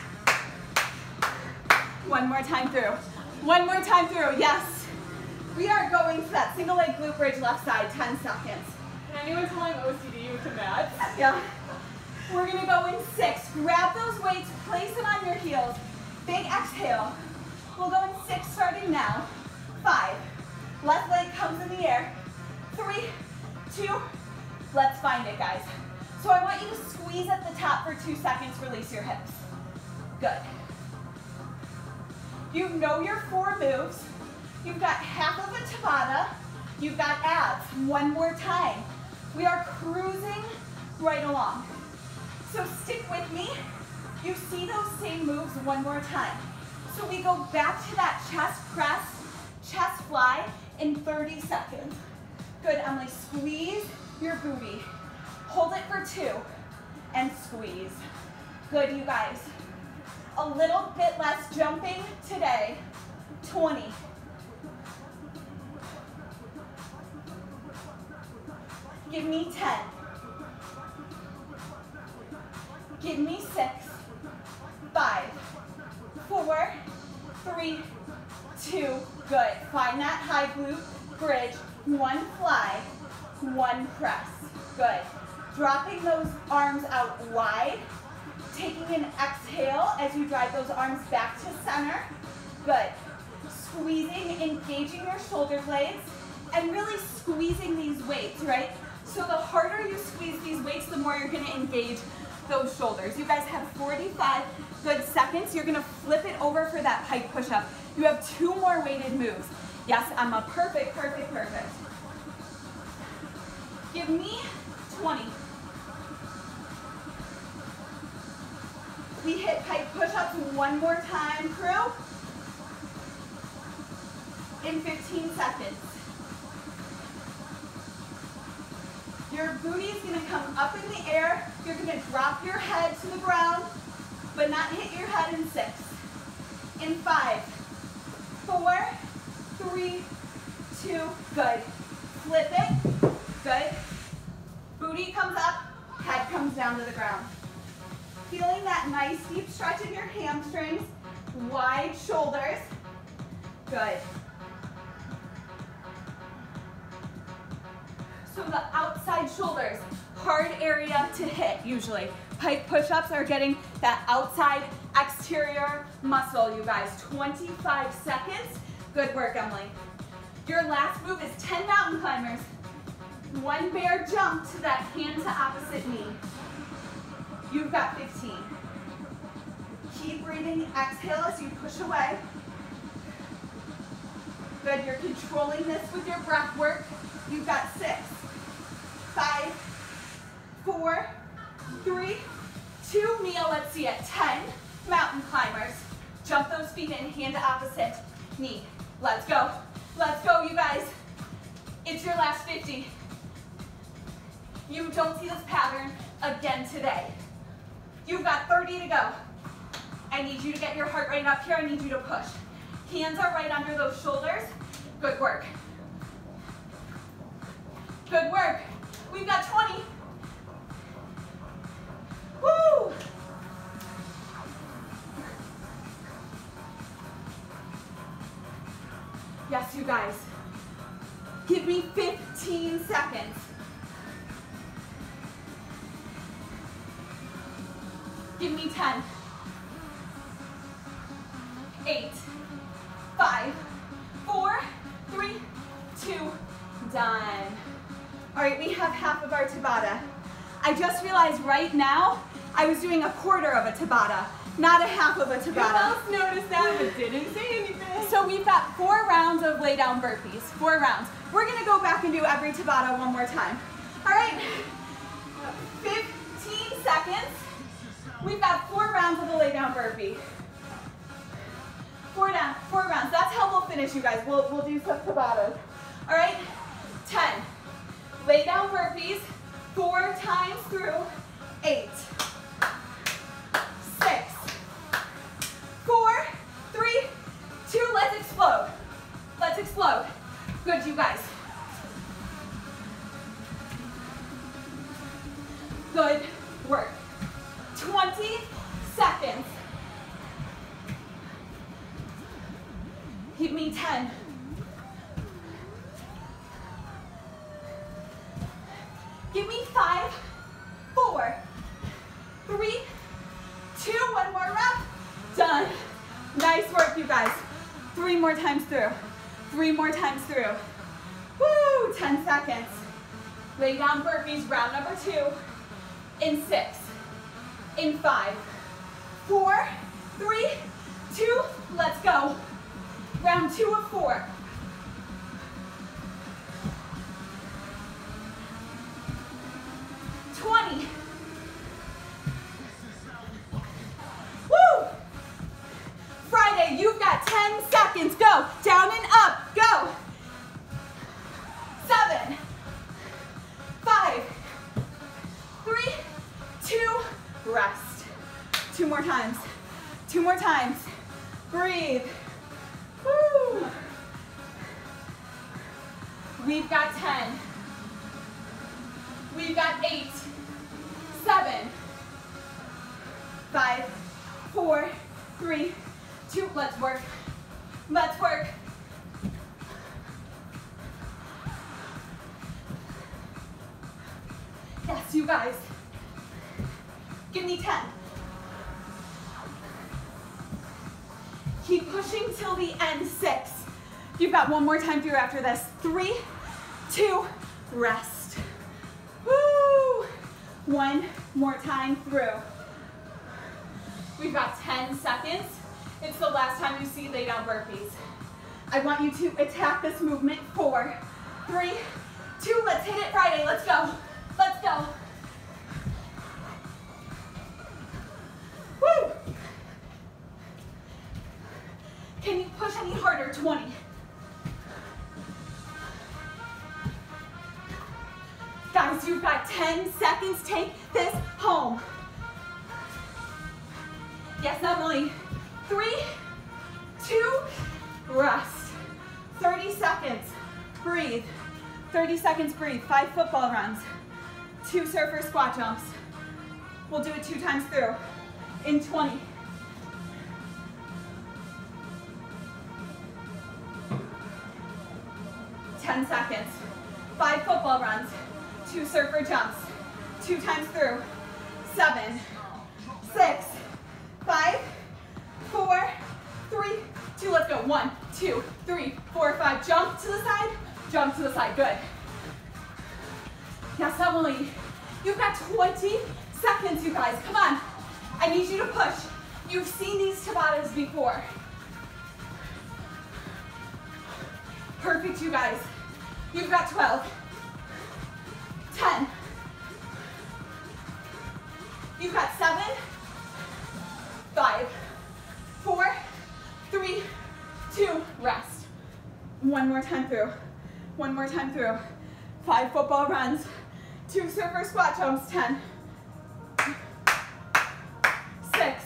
One more time through. One more time through, yes. We are going to that single leg glute bridge left side, 10 seconds. Can anyone tell I'm OCD with the mats? Yeah. We're gonna go in 6. Grab those weights, place them on your heels. Big exhale. We'll go in 6 starting now. 5. Left leg comes in the air. 3, 2, let's find it, guys. So I want you to squeeze at the top for 2 seconds, release your hips. Good. You know your 4 moves. You've got half of a Tabata. You've got abs. One more time. We are cruising right along. So stick with me. You see those same moves one more time. So we go back to that chest press, chest fly in 30 seconds. Good, Emily. Squeeze your booty. Hold it for 2 and squeeze. Good, you guys. A little bit less jumping today. 20. Give me 10. Give me 6, 5, 4, 3, 2. Good. Find that high glute bridge. 1 fly, 1 press. Good. Dropping those arms out wide. Taking an exhale as you drive those arms back to center. Good. Squeezing, engaging your shoulder blades, and really squeezing these weights, right? So the harder you squeeze these weights, the more you're gonna engage those shoulders. You guys have 45 good seconds. You're gonna flip it over for that pike push-up. You have 2 more weighted moves. Yes, Emma, perfect, perfect, perfect. Give me 20. We hit pike push-ups one more time, crew. In 15 seconds. Your booty is gonna come up in the air. You're gonna drop your head to the ground, but not hit your head in 6. In 5, 4, 3, 2, good. Flip it, good. Booty comes up, head comes down to the ground. Feeling that nice deep stretch in your hamstrings, wide shoulders, good. So the outside shoulders, hard area to hit usually. Pike push-ups are getting that outside exterior muscle, you guys. 25 seconds. Good work, Emily. Your last move is 10 mountain climbers. 1 bear jump to that hand to opposite knee. You've got 15. Keep breathing. Exhale as you push away. Good. You're controlling this with your breath work. You've got 6, 5, 4, 3, 2. Mia, let's see it. 10 mountain climbers. Jump those feet in, hand to opposite knee. Let's go. Let's go, you guys. It's your last 50. You don't see this pattern again today. You've got 30 to go. I need you to get your heart rate up here. I need you to push. Hands are right under those shoulders. Good work. Good work. We've got 20. Woo! Yes, you guys. Give me 15 seconds. Give me 10. 8. Done. All right, we have half of our Tabata. I just realized right now I was doing a quarter of a Tabata, not a half of a Tabata. Who else noticed that but didn't say anything? So we've got 4 rounds of lay down burpees, 4 rounds. We're gonna go back and do every Tabata one more time. All right, 15 seconds. We've got 4 rounds of a lay down burpee. 4 rounds. That's how we'll finish, you guys. We'll do some Tabatas. All right, 10. Lay down burpees 4 times through. 8, 6, 4, 3, 2. Let's explode. Let's explode. Good, you guys. Good work. 20 seconds. Give me 10. Give me 5, 4, 3, 2, one more rep. Done. Nice work, you guys. 3 more times through. 3 more times through. Woo, 10 seconds. Lay down burpees, round number 2. In 6, in 5, 4, 3, 2, let's go. Round 2 of 4. 20. Woo! Friday, you've got 10 seconds. Go. Down and up. Go. 7, 5, 3, 2, rest. 2 more times. 2 more times. Breathe. Woo! We've got 10. We've got 8, 7, 5, 4, 3, 2. Let's work. Let's work. Yes, you guys. Give me 10. Keep pushing till the end. 6. You've got 1 more time through after this. 3, 2, rest. Woo! 1 more time through. We've got 10 seconds. It's the last time you see lay down burpees. I want you to attack this movement. 4, 3, 2, let's hit it Friday. Let's go. Let's go. Woo! Can you push any harder? 20. Guys, you've got 10 seconds. Take this home. Yes, Emily. 3, 2, rest. 30 seconds. Breathe. 30 seconds, breathe. 5 football runs. 2 surfer squat jumps. We'll do it 2 times through. In 20. 10 seconds. 5 football runs. 2 surfer jumps. 2 times through. 7, 6, 5, 4, 3, 2. Let's go. 1, 2, 3, 4, 5. Jump to the side. Jump to the side. Good. Yes, Emily. You've got 20 seconds, you guys. Come on. I need you to push. You've seen these Tabatas before. Perfect, you guys. You've got 12. 10. You've got 7, 5, 4, 3, 2, rest. 1 more time through. 1 more time through. 5 football runs. 2 surfer squat jumps. 10. 6,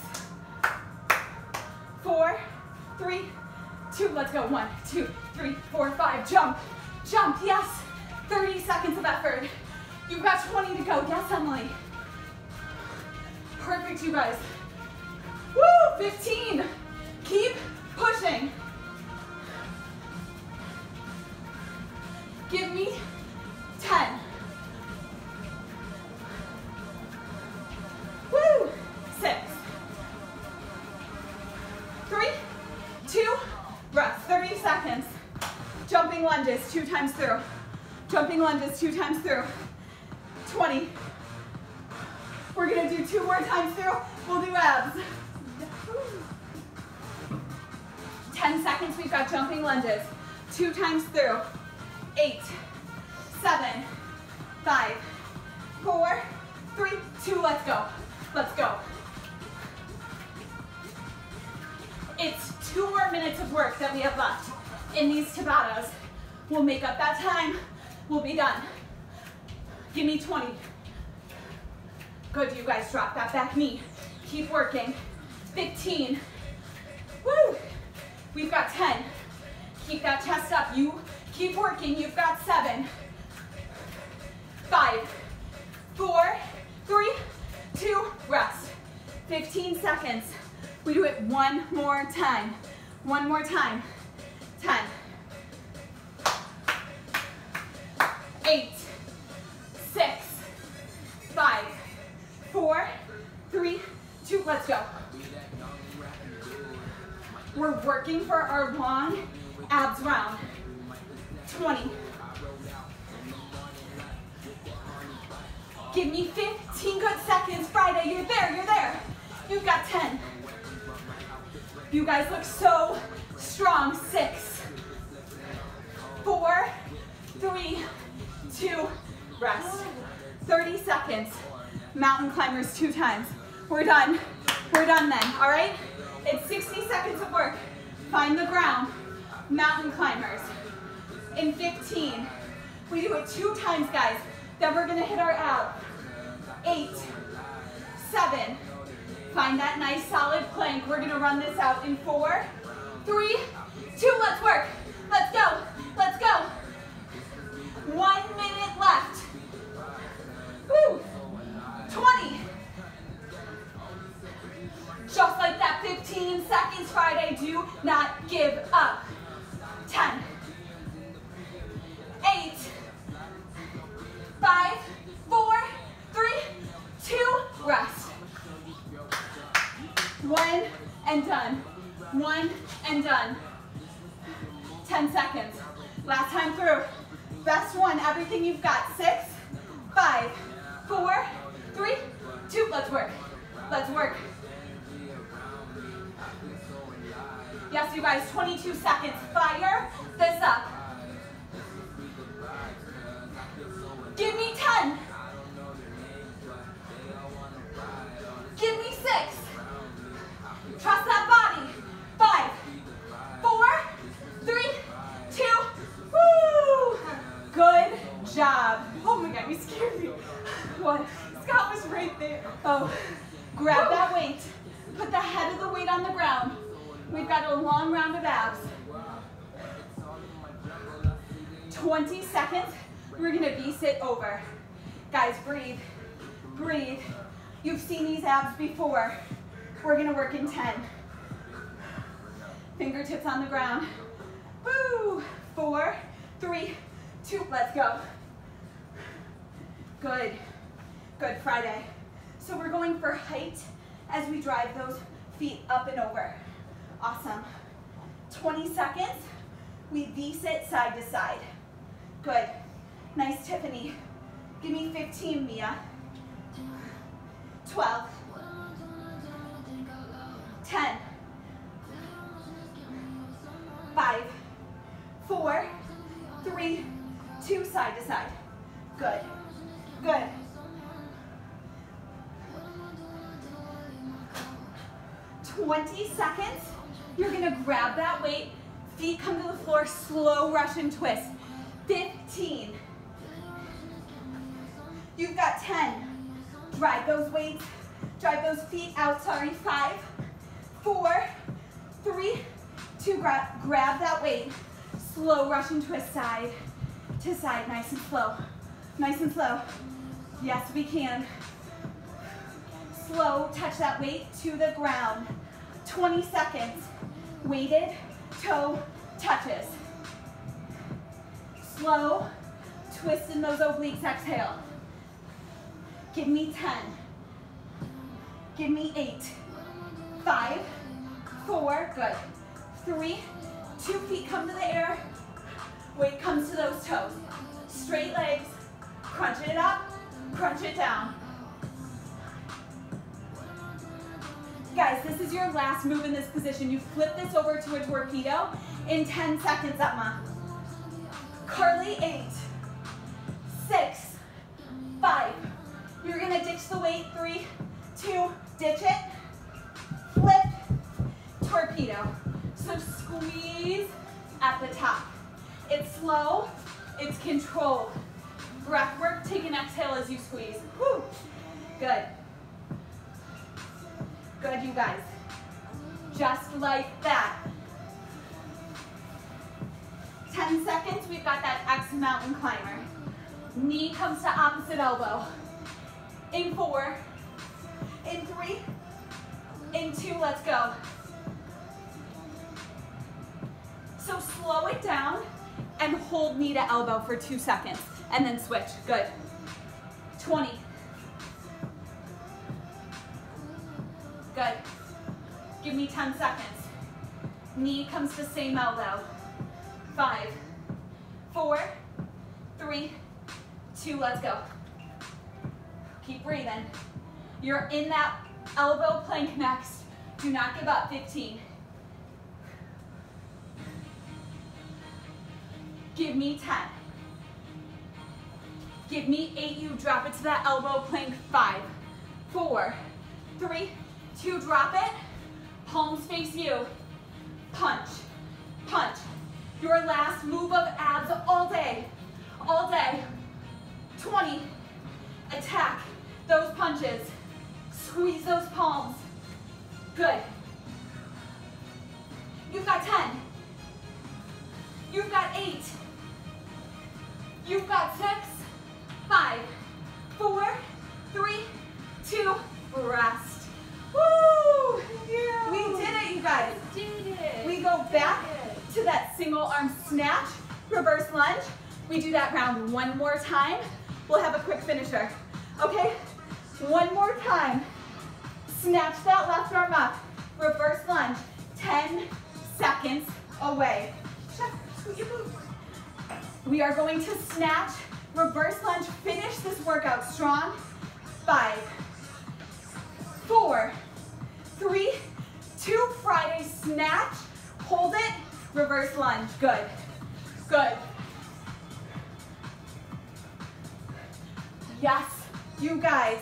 4, 3, 2. Let's go. 1, 2, 3, 4, 5. Jump. Jump. Yes. 30 seconds of effort. You've got 20 to go. Yes, Emily. Perfect, you guys. Woo! 15. Keep pushing. Give me 10. Woo! 6, 3, 2, rest. 30 seconds. Jumping lunges 2 times through. Jumping lunges 2 times through. 20. We're gonna do 2 more times through. We'll do abs. 10 seconds, we've got jumping lunges. 2 times through. 8, 7, 5, 4, 3, 2, let's go. Let's go. It's 2 more minutes of work that we have left in these Tabatas. We'll make up that time. We'll be done. Give me 20. Good, you guys drop that back knee. Keep working. 15. Woo! We've got 10. Keep that chest up. You keep working. You've got 7. 5, 4, 3, 2, rest. 15 seconds. We do it one more time. One more time. 10. 8, 6, 5, 4, 3, 2, let's go. We're working for our long abs round. 20. Give me 15 good seconds. Friday, you're there, you're there. You've got 10. You guys look so strong. 6, 4, 3, 2, rest. 30 seconds. Mountain climbers 2 times. We're done. We're done then, all right? It's 60 seconds of work. Find the ground. Mountain climbers. In 15. We do it 2 times, guys. Then we're gonna hit our ab. 8, 7. Find that nice solid plank. We're gonna run this out in 4, 3, 2, let's work. Let's go, let's go. 1 minute left. Woo, 20. Just like that, 15 seconds, Friday, do not give up. 10, 8, 5, 4, 3, 2, rest. 1 and done. 1 and done. 10 seconds. Last time through. Best one, everything you've got. 6, 5, 4, 3, 2, let's work. Let's work. Yes, you guys, 22 seconds. Fire this up. Give me 10. Give me 6. Trust that body. 5, 4, 3, 2, woo! Good job. Oh my God, you scared me. What? Scott was right there. Oh, grab that weight. Put the head of the weight on the ground. We've got a long round of abs. 20 seconds. We're gonna V-sit over. Guys, breathe. Breathe. You've seen these abs before. We're gonna work in 10. Fingertips on the ground. Woo! 4, 3, 2, let's go. Good. Good, Friday. So we're going for height as we drive those feet up and over. Awesome. 20 seconds. We V-sit side to side. Good. Nice, Tiffany. Give me 15, Mia. 12. 10. 5, 4, 3, 2, side to side. Good. Good. "20 seconds. You're gonna grab that weight, feet come to the floor, slow Russian twist. 15. You've got 10. Drive those weights, drive those feet out, 5, 4, 3, 2, grab that weight. Slow Russian twist side to side, nice and slow. Nice and slow. Yes, we can. Slow, touch that weight to the ground. 20 seconds. Weighted toe touches. Slow, twist in those obliques, exhale. Give me 10. Give me 8. 5, 4, good. 3, 2 feet come to the air. Weight comes to those toes. Straight legs, crunch it up, crunch it down. Guys, this is your last move in this position. You flip this over to a torpedo in 10 seconds, Emma. Carly, 8, 6, 5. You're gonna ditch the weight, 3, 2, ditch it, flip, torpedo. So squeeze at the top. It's slow, it's controlled. Breath work, take an exhale as you squeeze. Whew. Good. Good, you guys. Just like that. 10 seconds, we've got that X mountain climber. Knee comes to opposite elbow. In 4, in 3, in 2, let's go. So slow it down and hold knee to elbow for 2 seconds and then switch. Good. 20. Good. Give me 10 seconds. Knee comes to same elbow. 5, 4, 3, 2, let's go. Keep breathing. You're in that elbow plank next. Do not give up. 15. Give me 10. Give me 8. You drop it to that elbow plank. 5, 4, 3, 2, drop it. Palms face you. Punch, punch. Your last move of abs all day. All day. 20. Attack those punches. Squeeze those palms. Good. You've got 10. You've got 8. You've got 6, 5, 4, 3, 2, rest. Woo! Yeah. We did it, you guys. Did it. We go back to that single arm snatch, reverse lunge. We do that round one more time. We'll have a quick finisher. Okay? One more time. Snatch that left arm up. Reverse lunge. 10 seconds away. We are going to snatch, reverse lunge, finish this workout strong. 5, 4, 3, 2, Friday snatch, hold it, reverse lunge, good, good. Yes, you guys.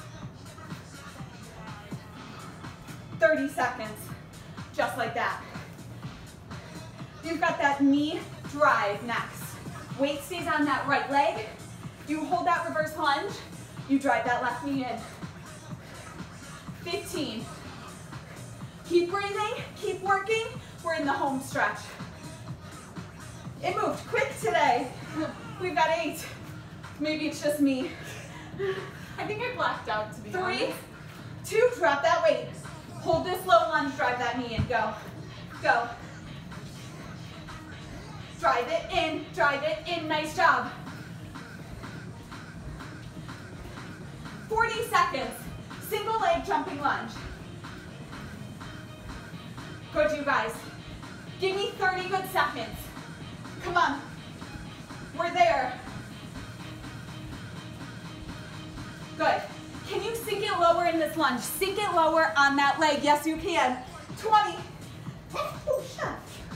30 seconds, just like that. You've got that knee drive next. Weight stays on that right leg. You hold that reverse lunge. You drive that left knee in. 15. Keep breathing, keep working. We're in the home stretch. It moved quick today. We've got 8. Maybe it's just me. I think I blacked out, to be honest. 3, 2, drop that weight. Hold this low lunge, drive that knee in, go, go. Drive it in, nice job. 40 seconds, single leg jumping lunge. Good, you guys. Give me 30 good seconds. Come on, we're there. Good. Can you sink it lower in this lunge? Sink it lower on that leg. Yes, you can. 20. Oh, shit.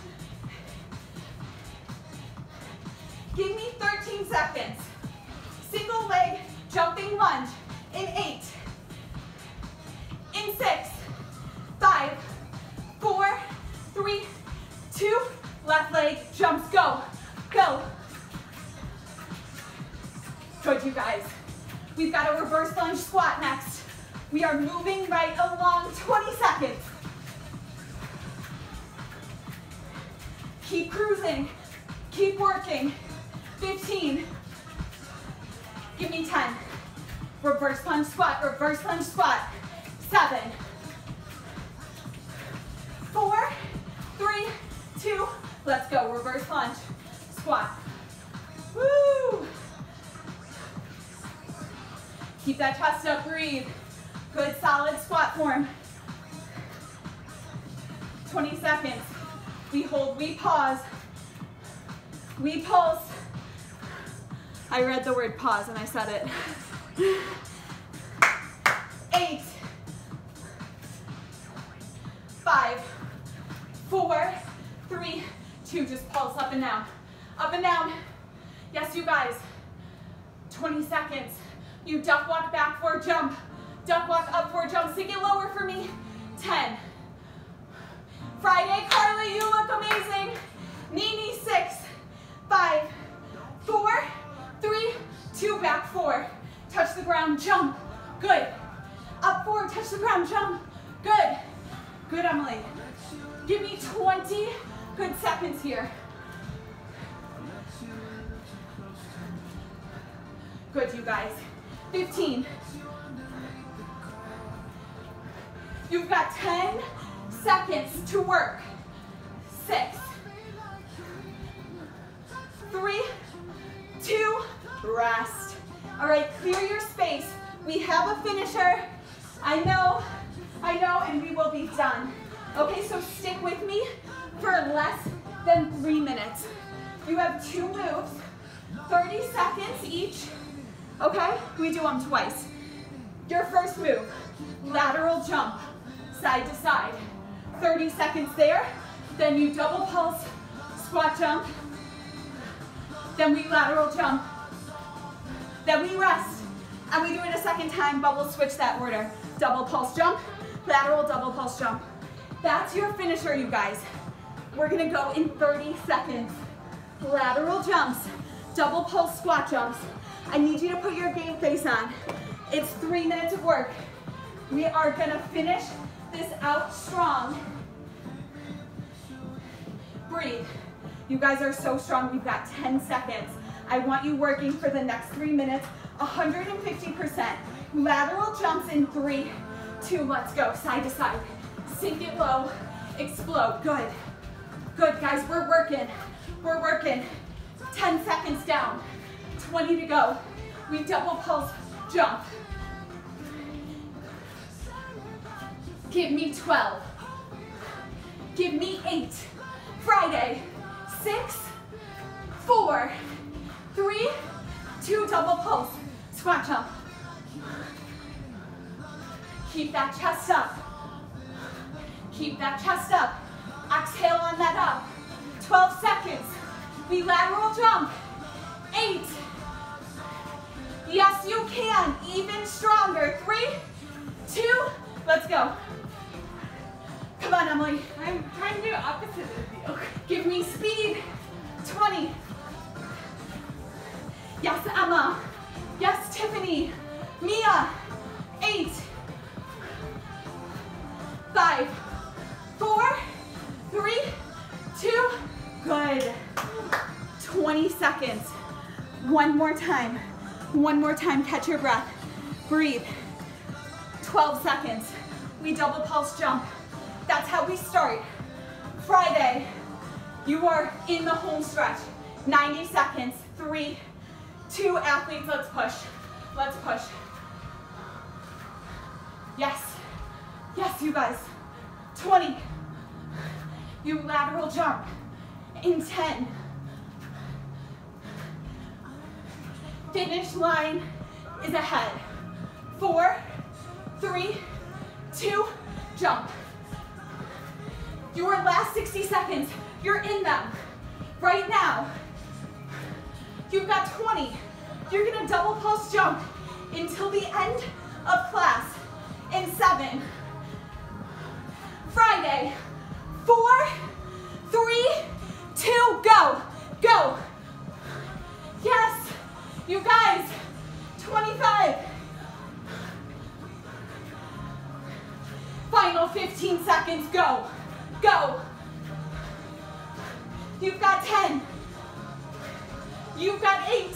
Give me 13 seconds. Single leg jumping lunge in 8, in 6, 5, 4, 3, 2, left leg jumps, go, go. Good, you guys. We've got a reverse lunge squat next. We are moving right along, 20 seconds. Keep cruising, keep working. 15. Give me 10. Reverse lunge squat, reverse lunge squat. 7, 4, 3, 2, let's go. Reverse lunge, squat. Woo! Keep that chest up, breathe. Good solid squat form. 20 seconds. We hold, we pause. We pulse. I read the word pause and I said it. 8, 5, 4, 3, 2, just pulse up and down. Up and down. Yes, you guys. 20 seconds. You duck walk back for a jump. Duck walk up for a jump. Sink it lower for me. 10. Friday, Carly, you look amazing. Nini, 6, 5, 4, 3, 2, back 4. Touch the ground, jump. Good. Up 4, touch the ground, jump. Good. Good, Emily. Give me 20 good seconds here. Good, you guys. 15. You've got 10 seconds to work. 6, 3, 2, rest. All right, clear your space. We have a finisher. I know, and we will be done. Okay, so stick with me for less than 3 minutes. You have 2 moves, 30 seconds each. Okay, we do them twice. Your first move, lateral jump, side to side. 30 seconds there, then you double pulse, squat jump, then we lateral jump, then we rest, and we do it a second time, but we'll switch that order. Double pulse jump, lateral double pulse jump. That's your finisher, you guys. We're gonna go in 30 seconds. Lateral jumps, double pulse squat jumps. I need you to put your game face on. It's 3 minutes of work. We are gonna finish this out strong. Breathe. You guys are so strong. We've got 10 seconds. I want you working for the next 3 minutes, 150%. Lateral jumps in 3, 2, let's go. Side to side. Sink it low, explode. Good. Good, guys, we're working. We're working. 10 seconds down, 20 to go. We double pulse jump. Give me 12. Give me 8. Friday. 6, 4, 3, 2, double pulse. Squat jump. Keep that chest up. Keep that chest up. Exhale on that up. 12 seconds. We lateral jump. 8. Yes, you can. Even stronger. 3, 2, let's go. Come on, Emily. I'm trying to do opposite of you. Give me speed. 20. Yes, Emma. Yes, Tiffany. Mia. 8, 5, 4, 3, 2, good. 20 seconds. One more time. One more time, catch your breath. Breathe. 12 seconds. We double pulse jump. That's how we start. Friday, you are in the home stretch. 90 seconds, 3, 2, athletes, let's push. Let's push. Yes, yes, you guys. 20. You lateral jump in 10. Finish line is ahead. 4, 3, 2, jump. Your last 60 seconds, you're in them. Right now, you've got 20. You're gonna double pulse jump until the end of class in 7. Friday, 4, 3, 2, go, go. Yes, you guys, 25. Final 15 seconds, go, go. You've got 10. You've got 8,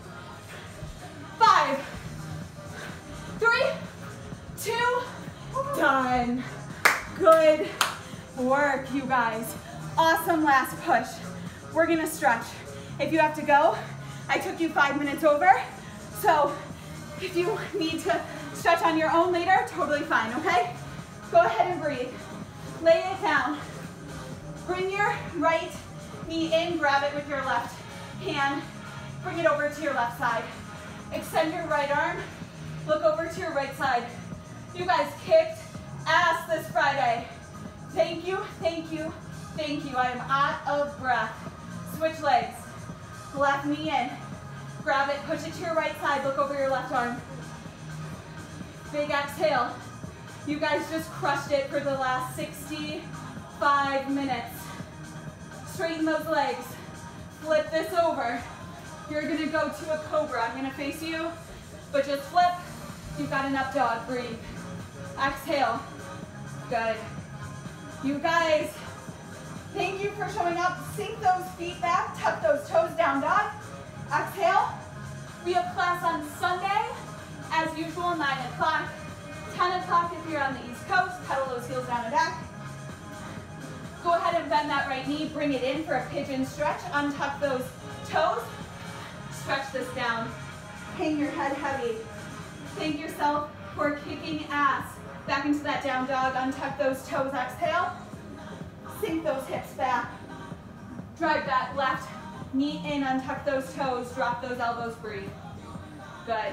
5, 3, 2, done. Good work, you guys. Awesome last push. We're gonna stretch. If you have to go, I took you 5 minutes over. So if you need to stretch on your own later, totally fine, okay? Go ahead and breathe. Lay it down. Bring your right knee in, grab it with your left hand. Bring it over to your left side. Extend your right arm. Look over to your right side. You guys kicked ass this Friday. Thank you, thank you, thank you. I am out of breath. Switch legs. Left knee in. Grab it, push it to your right side. Look over your left arm. Big exhale. You guys just crushed it for the last 65 minutes. Straighten those legs. Flip this over. You're gonna go to a cobra. I'm gonna face you, but just flip. You've got an up dog, breathe. Exhale, good. You guys, thank you for showing up. Sink those feet back, tuck those toes down, dog. Exhale. We have class on Sunday, as usual, 9 o'clock. 10 o'clock if you're on the East Coast, pedal those heels down and back. Go ahead and bend that right knee, bring it in for a pigeon stretch. Untuck those toes, stretch this down. Hang your head heavy. Thank yourself for kicking ass. Back into that down dog, untuck those toes, exhale. Sink those hips back. Drive that left knee in, untuck those toes, drop those elbows, breathe. Good.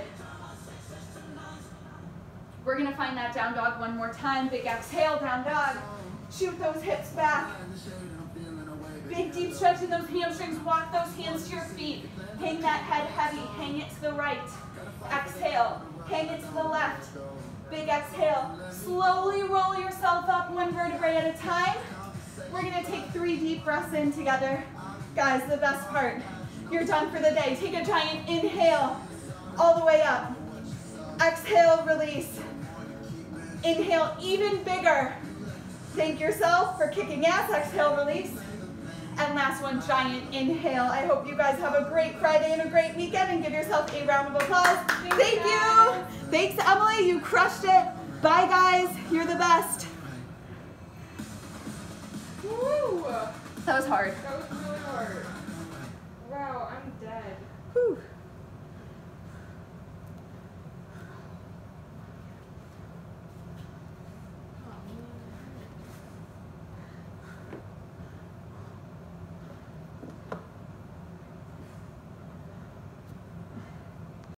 We're gonna find that down dog one more time. Big exhale, down dog. Shoot those hips back. Big deep stretch in those hamstrings. Walk those hands to your feet. Hang that head heavy. Hang it to the right. Exhale. Hang it to the left. Big exhale. Slowly roll yourself up one vertebrae at a time. We're gonna take 3 deep breaths in together. Guys, the best part. You're done for the day. Take a giant inhale all the way up. Exhale, release. Inhale even bigger. Thank yourself for kicking ass. Exhale, release. And last one, giant inhale. I hope you guys have a great Friday and a great weekend, and give yourself a round of applause. Thank you. Thanks, Emily. You crushed it. Bye, guys. You're the best. Woo! That was hard. That was really hard. Wow, I'm dead. Whew.